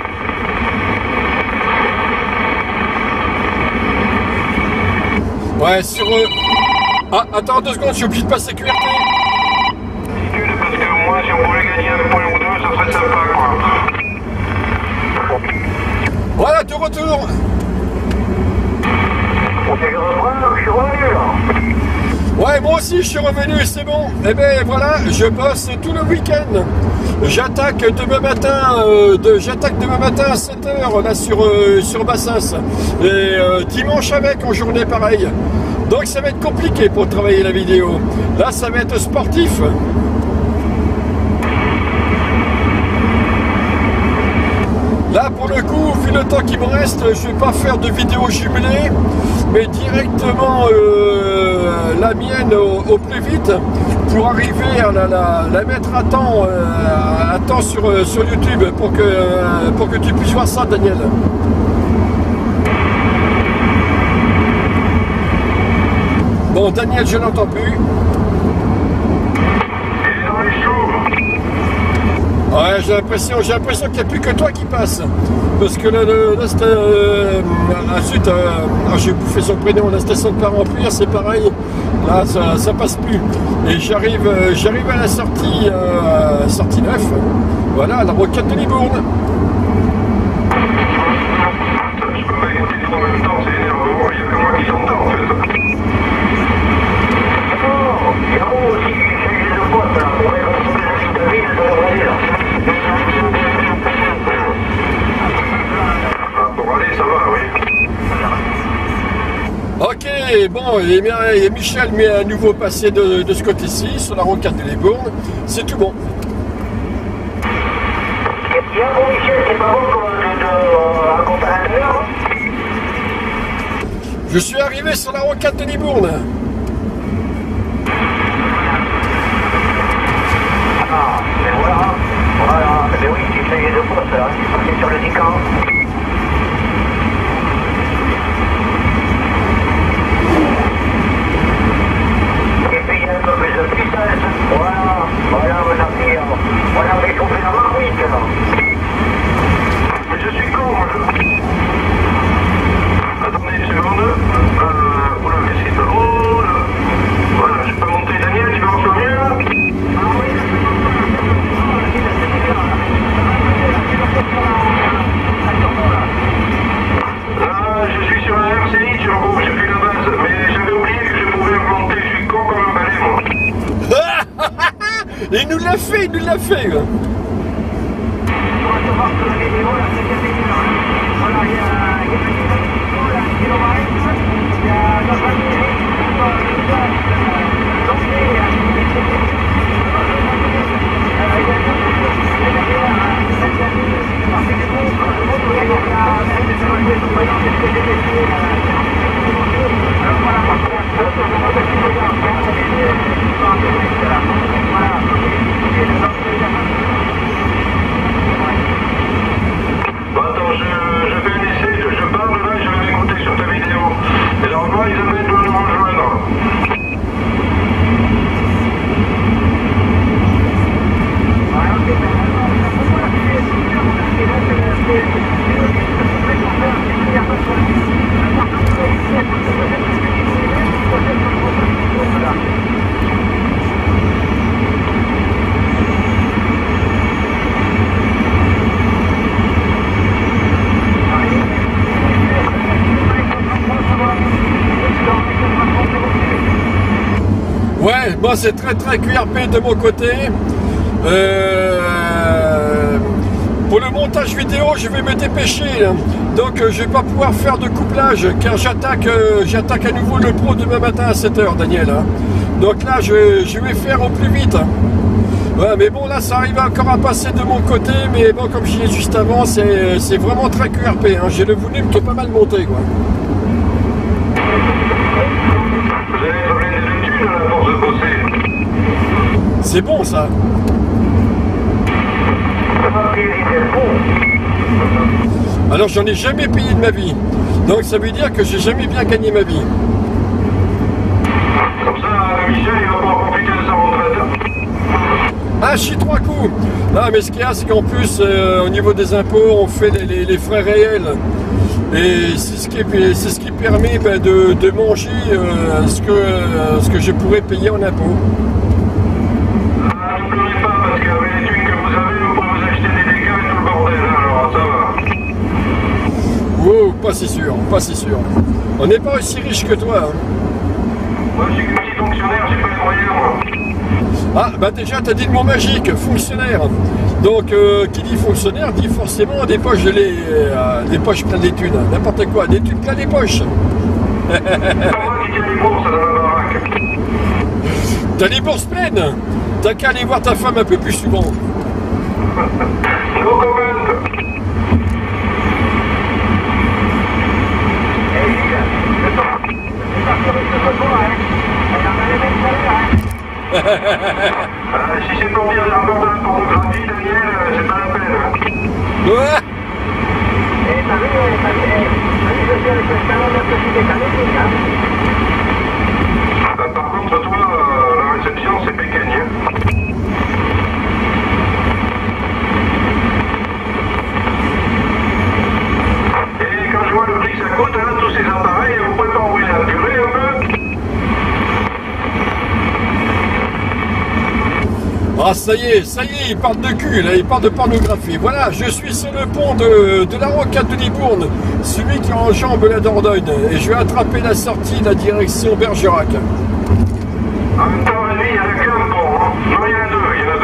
Ouais, sur... Euh... Ah, attends deux secondes, je suis obligé de passer Q R T. Parce que moi, si on voulait gagner un point ou deux, ça serait sympa, quoi. Voilà, de retour. Je suis revenu là. Ouais, moi aussi je suis revenu, c'est bon. Et ben voilà, je bosse tout le week-end. J'attaque demain matin, euh, de, j'attaque demain matin à sept heures là sur, euh, sur Bassins. Et euh, dimanche avec en journée pareil. Donc ça va être compliqué pour travailler la vidéo. Là ça va être sportif. Là pour le coup, vu le temps qui me reste, je vais pas faire de vidéo jumelée, mais directement euh, la mienne au, au plus vite pour arriver à la, la, la mettre à temps, euh, à temps sur, sur YouTube pour que, euh, pour que tu puisses voir ça, Daniel. Bon, Daniel, je n'entends plus. Ouais, j'ai l'impression, j'ai l'impression qu'il n'y a plus que toi qui passe. Parce que là, là, là c'était euh, zut, euh, j'ai bouffé son prénom à la station de Parempire, c'est pareil, là ça, ça passe plus. Et j'arrive euh, j'arrive à la sortie, euh, sortie neuf, voilà, à la rocade de Libourne. Je peux pas écouter tout en même temps, c'est énervant, il n'y a que moi qui s'entend en fait. Oh, il y a moi aussi qui change de poste là, pour réconcilier la vie de ville, ça devrait dire. Ah, pour aller, ça va, oui. Ok, bon, et, et Michel m'est à nouveau passé de, de ce côté-ci, sur la rocade de Libourne, c'est tout bon. Il y a bon Michel, c'est pas bon de, de raconter à l'intérieur. Je suis arrivé sur la rocade de Libourne. Ah, mais voilà, voilà, mais oui, tu essayais de poste là, tu es parti sur le Dican. Et puis il y a un peu plus de puissance, voilà, voilà mon ami, on avait trouvé la marmite là. Mais je suis con, moi. Attendez une seconde, euh, oula, mais c'est drôle. Voilà, je peux monter Daniel, tu vas en sourire là? Ah oui, là, je suis sur la R C I, tu vois, j'ai fait la base, mais j'avais oublié que je pouvais augmenter, je suis con comme un balai, moi. Et il nous l'a fait, il nous l'a fait. Quoi. Bon, attends, je, je fais un essai, je, je parle là, je vais m'écouter sur ta vidéo. Et alors moi, Isabelle doit nous rejoindre. Ouais, moi c'est très très Q R P de mon côté. Euh, pour le montage vidéo, je vais me dépêcher. Donc je vais pas pouvoir faire de couplage car j'attaque euh, j'attaque à nouveau le pro demain matin à sept heures, Daniel. Donc là, je, je vais faire au plus vite. Ouais, mais bon, là, ça arrive encore à passer de mon côté. Mais bon, comme je disais juste avant, c'est vraiment très Q R P. Hein. J'ai le volume qui est pas mal monté, quoi. Vous avez des problèmes de thunes à force de bosser. C'est bon, ça. Alors, j'en ai jamais payé de ma vie. Donc, ça veut dire que j'ai jamais bien gagné ma vie. Comme ça, Michel, il va pouvoir profiter de sa retraite. Ah, je suis trois coups. Non, mais ce qu'il y a, c'est qu'en plus, euh, au niveau des impôts, on fait les, les, les frais réels. Et c'est ce qui, c'est ce qui permet ben, de, de manger euh, ce, que, euh, ce que je pourrais payer en impôts. Ah, ne pleurez pas, parce qu'avec les thunes que vous avez, vous pouvez vous acheter des dégâts et tout le bordel, alors ça va. Oh, pas si sûr, pas si sûr. On n'est pas aussi riche que toi. Hein. Moi, je suis que petit fonctionnaire, j'ai pas les moyens, moi. Ah, bah déjà, t'as dit le mot magique, fonctionnaire. Donc, euh, qui dit fonctionnaire dit forcément des poches, les, euh, des poches pleines d'études. N'importe quoi, des thunes plein les poches. C'est pas moi qui tiens les bourses dans la baraque. T'as les bourses pleines. T'as qu'à aller voir ta femme un peu plus souvent. No comment. Euh, si c'est pour dire de rapport de la pornographie, Daniel, c'est pas la peine. Ouais. Euh, par contre, toi, euh, la réception, c'est péquegne. Et quand je vois le prix que ça coûte, hein, tout Ah ça y est, ça y est, il parle de cul, là, il parle de pornographie. Voilà, je suis sur le pont de, de la rocade de Libourne, celui qui enjambe la Dordogne, et je vais attraper la sortie de la direction Bergerac. En même temps, il y a qu'un pont, hein. Non, il y en a deux, il y en a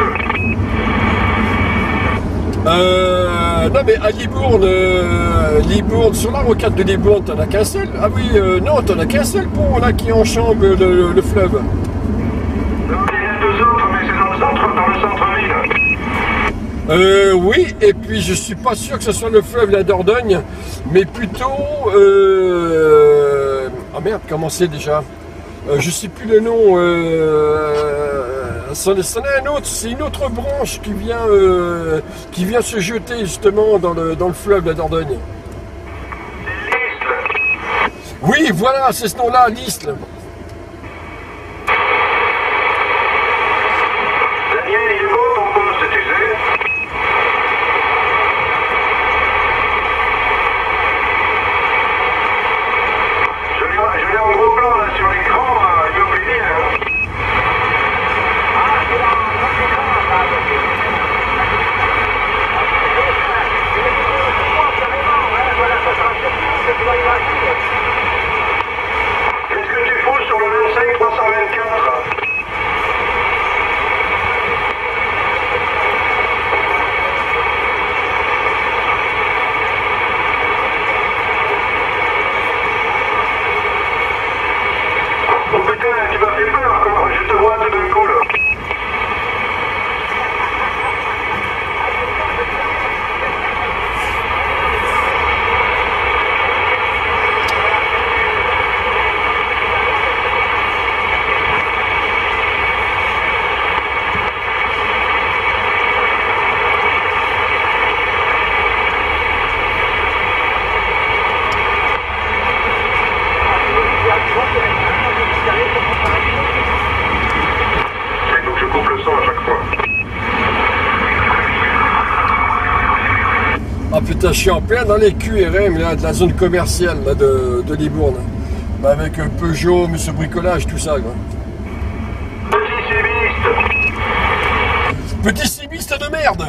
deux. Euh, non mais à Libourne, euh, Libourne, sur la rocade de Libourne, t'en as qu'un seul. Ah oui, euh, non, t'en as qu'un seul pont là qui enjambe le, le, le fleuve. Non, il y en a deux autres, mais c'est dans le centre, dans le centre-ville. Euh, oui, et puis je suis pas sûr que ce soit le fleuve la Dordogne, mais plutôt... Euh... Ah merde, comment c'est déjà euh, Je sais plus le nom. Euh... Ça, ça en est un autre, c'est une autre branche qui vient, euh... qui vient se jeter justement dans le, dans le fleuve la Dordogne. Oui, voilà, c'est ce nom-là, l'Isle. Daniel, il est beau ton poste, tu sais. Je l'ai je l'ai en gros plan là sur l'écran, euh, il me plaît bien. Hein. Ah, c'est là, c'est là, qu'est-ce que tu fous sur le vingt-cinq trois cent vingt-quatre? Oh putain, tu m'as fait peur, comment je te vois tout d'un coup là. Il faut que je coupe le son à chaque fois. Ah putain, je suis en plein dans les Q R M là, de la zone commerciale là, de, de Libourne. Bah, avec euh, Peugeot, Monsieur Bricolage, tout ça quoi. Petit chimiste. Petit simiste de merde.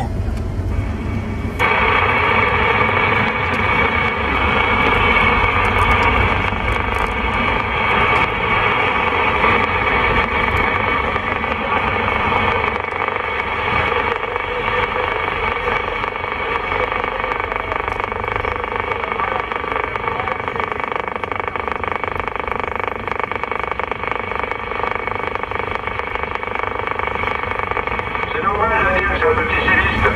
C'est normal, Daniel, c'est un petit chimiste.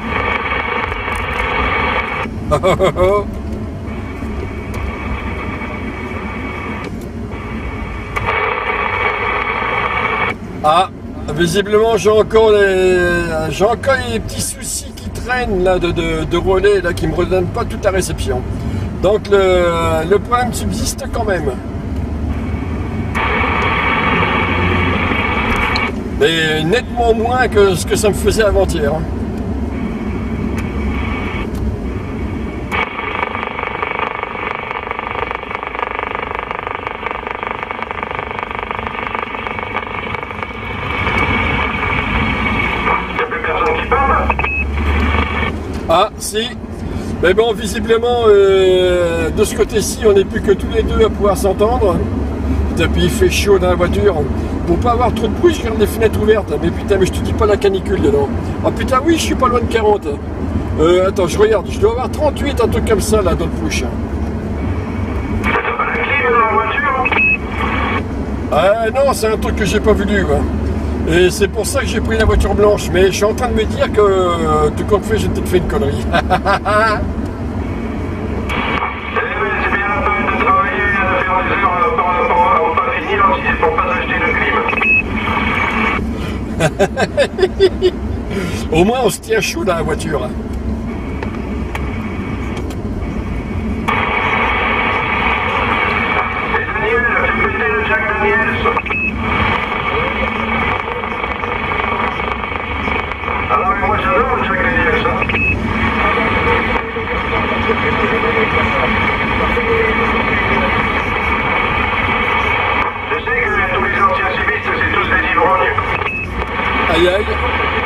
Ah, visiblement j'ai encore les j'ai encore les petits soucis qui traînent là de, de, de relais là qui me redonnent pas toute la réception. Donc le, le problème subsiste quand même. Mais nettement moins que ce que ça me faisait avant-hier. Il n'y a plus personne qui parle. Ah, si. Mais bon, visiblement, euh, de ce côté-ci, on n'est plus que tous les deux à pouvoir s'entendre. Et puis il fait chaud dans la voiture. Pour pas avoir trop de bruit, je garde les fenêtres ouvertes. Mais putain, mais je te dis pas la canicule dedans. Ah putain, oui, je suis pas loin de quarante. Euh, attends, je regarde. Je dois avoir trente-huit, un truc comme ça, là, dans le push. T'as pas la clim dans la voiture? Ah non, c'est un truc que j'ai pas voulu, quoi. Et c'est pour ça que j'ai pris la voiture blanche. Mais je suis en train de me dire que, euh, tout compte fait, j'ai peut-être fait une connerie. Eh ben, c'est bien la peine de travailler et de faire des heures euh, par rapport à pas finir si c'est pour pas s'acheter le clim. Au moins, on se tient chaud dans la voiture. Et Daniel, fais péter le Jack Daniels. Alors, moi j'adore le Jack Daniels, hein. Je sais que tous les anciens civistes, c'est tous des ivrognes. Aïe aïe.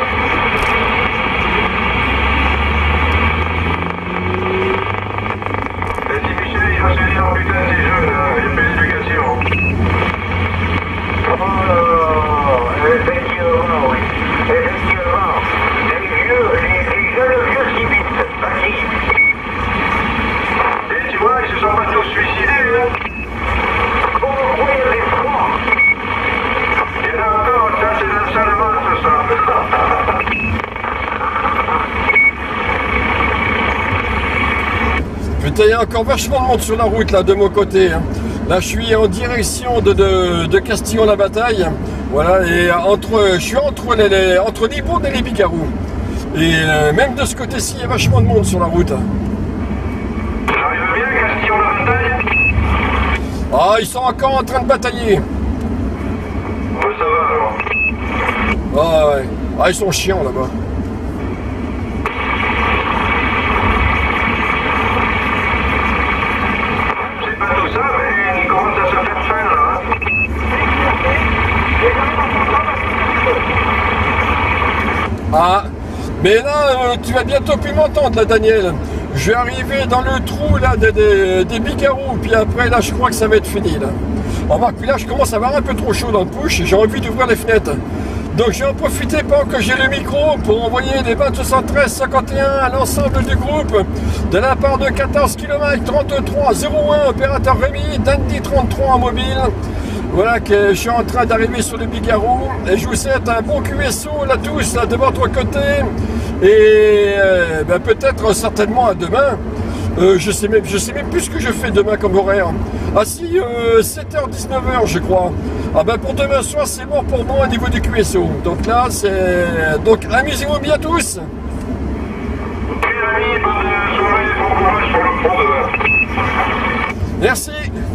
va pas te suicider, hein. Oh, oui, les trois. Et là encore, ça c'est la salle basse, ça. Putain, il y a encore vachement de monde sur la route là de mon côté. Hein. Là, je suis en direction de, de, de Castillon-la-Bataille. Voilà, et entre, je suis entre, les, les, entre Libourne et les Bigarous. Et euh, même de ce côté-ci, il y a vachement de monde sur la route. J'arrive bien, Castillon-la-Bataille. Ah, ils sont encore en train de batailler. Ouais, ça va alors. Ah ouais. Ah, ils sont chiants là-bas. C'est pas tout ça, mais il commence à se faire faim là. Ah, mais là, euh, tu vas bientôt plus m'entendre là, Daniel. Je vais arriver dans le trou là des, des, des Bigarous, puis après là, je crois que ça va être fini là. Remarque, puis là, je commence à avoir un peu trop chaud dans le push et j'ai envie d'ouvrir les fenêtres. Donc je vais en profiter pendant que j'ai le micro pour envoyer des vingt soixante-treize cinquante et un à l'ensemble du groupe de la part de quatorze kilomètres trente-trois zéro un, opérateur Rémi, Dandy trente-trois en mobile. Voilà que je suis en train d'arriver sur le Bigarou et je vous souhaite un bon Q S O là tous là, de votre côté et euh, ben, peut-être certainement à demain. Euh, je sais même je sais même plus ce que je fais demain comme horaire. Ah si, euh, sept heures dix-neuf heures je crois. Ah ben pour demain soir c'est bon pour moi au niveau du Q S O. Donc là c'est donc amusez-vous bien tous. Merci.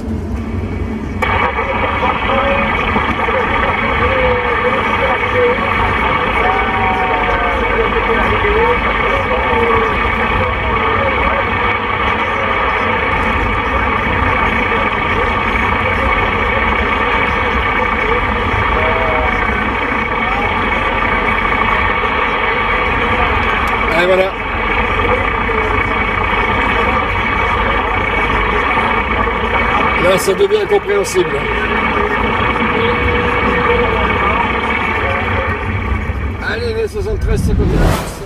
Et voilà. Là, ça devient incompréhensible. Allez, les soixante-treize, ça continue.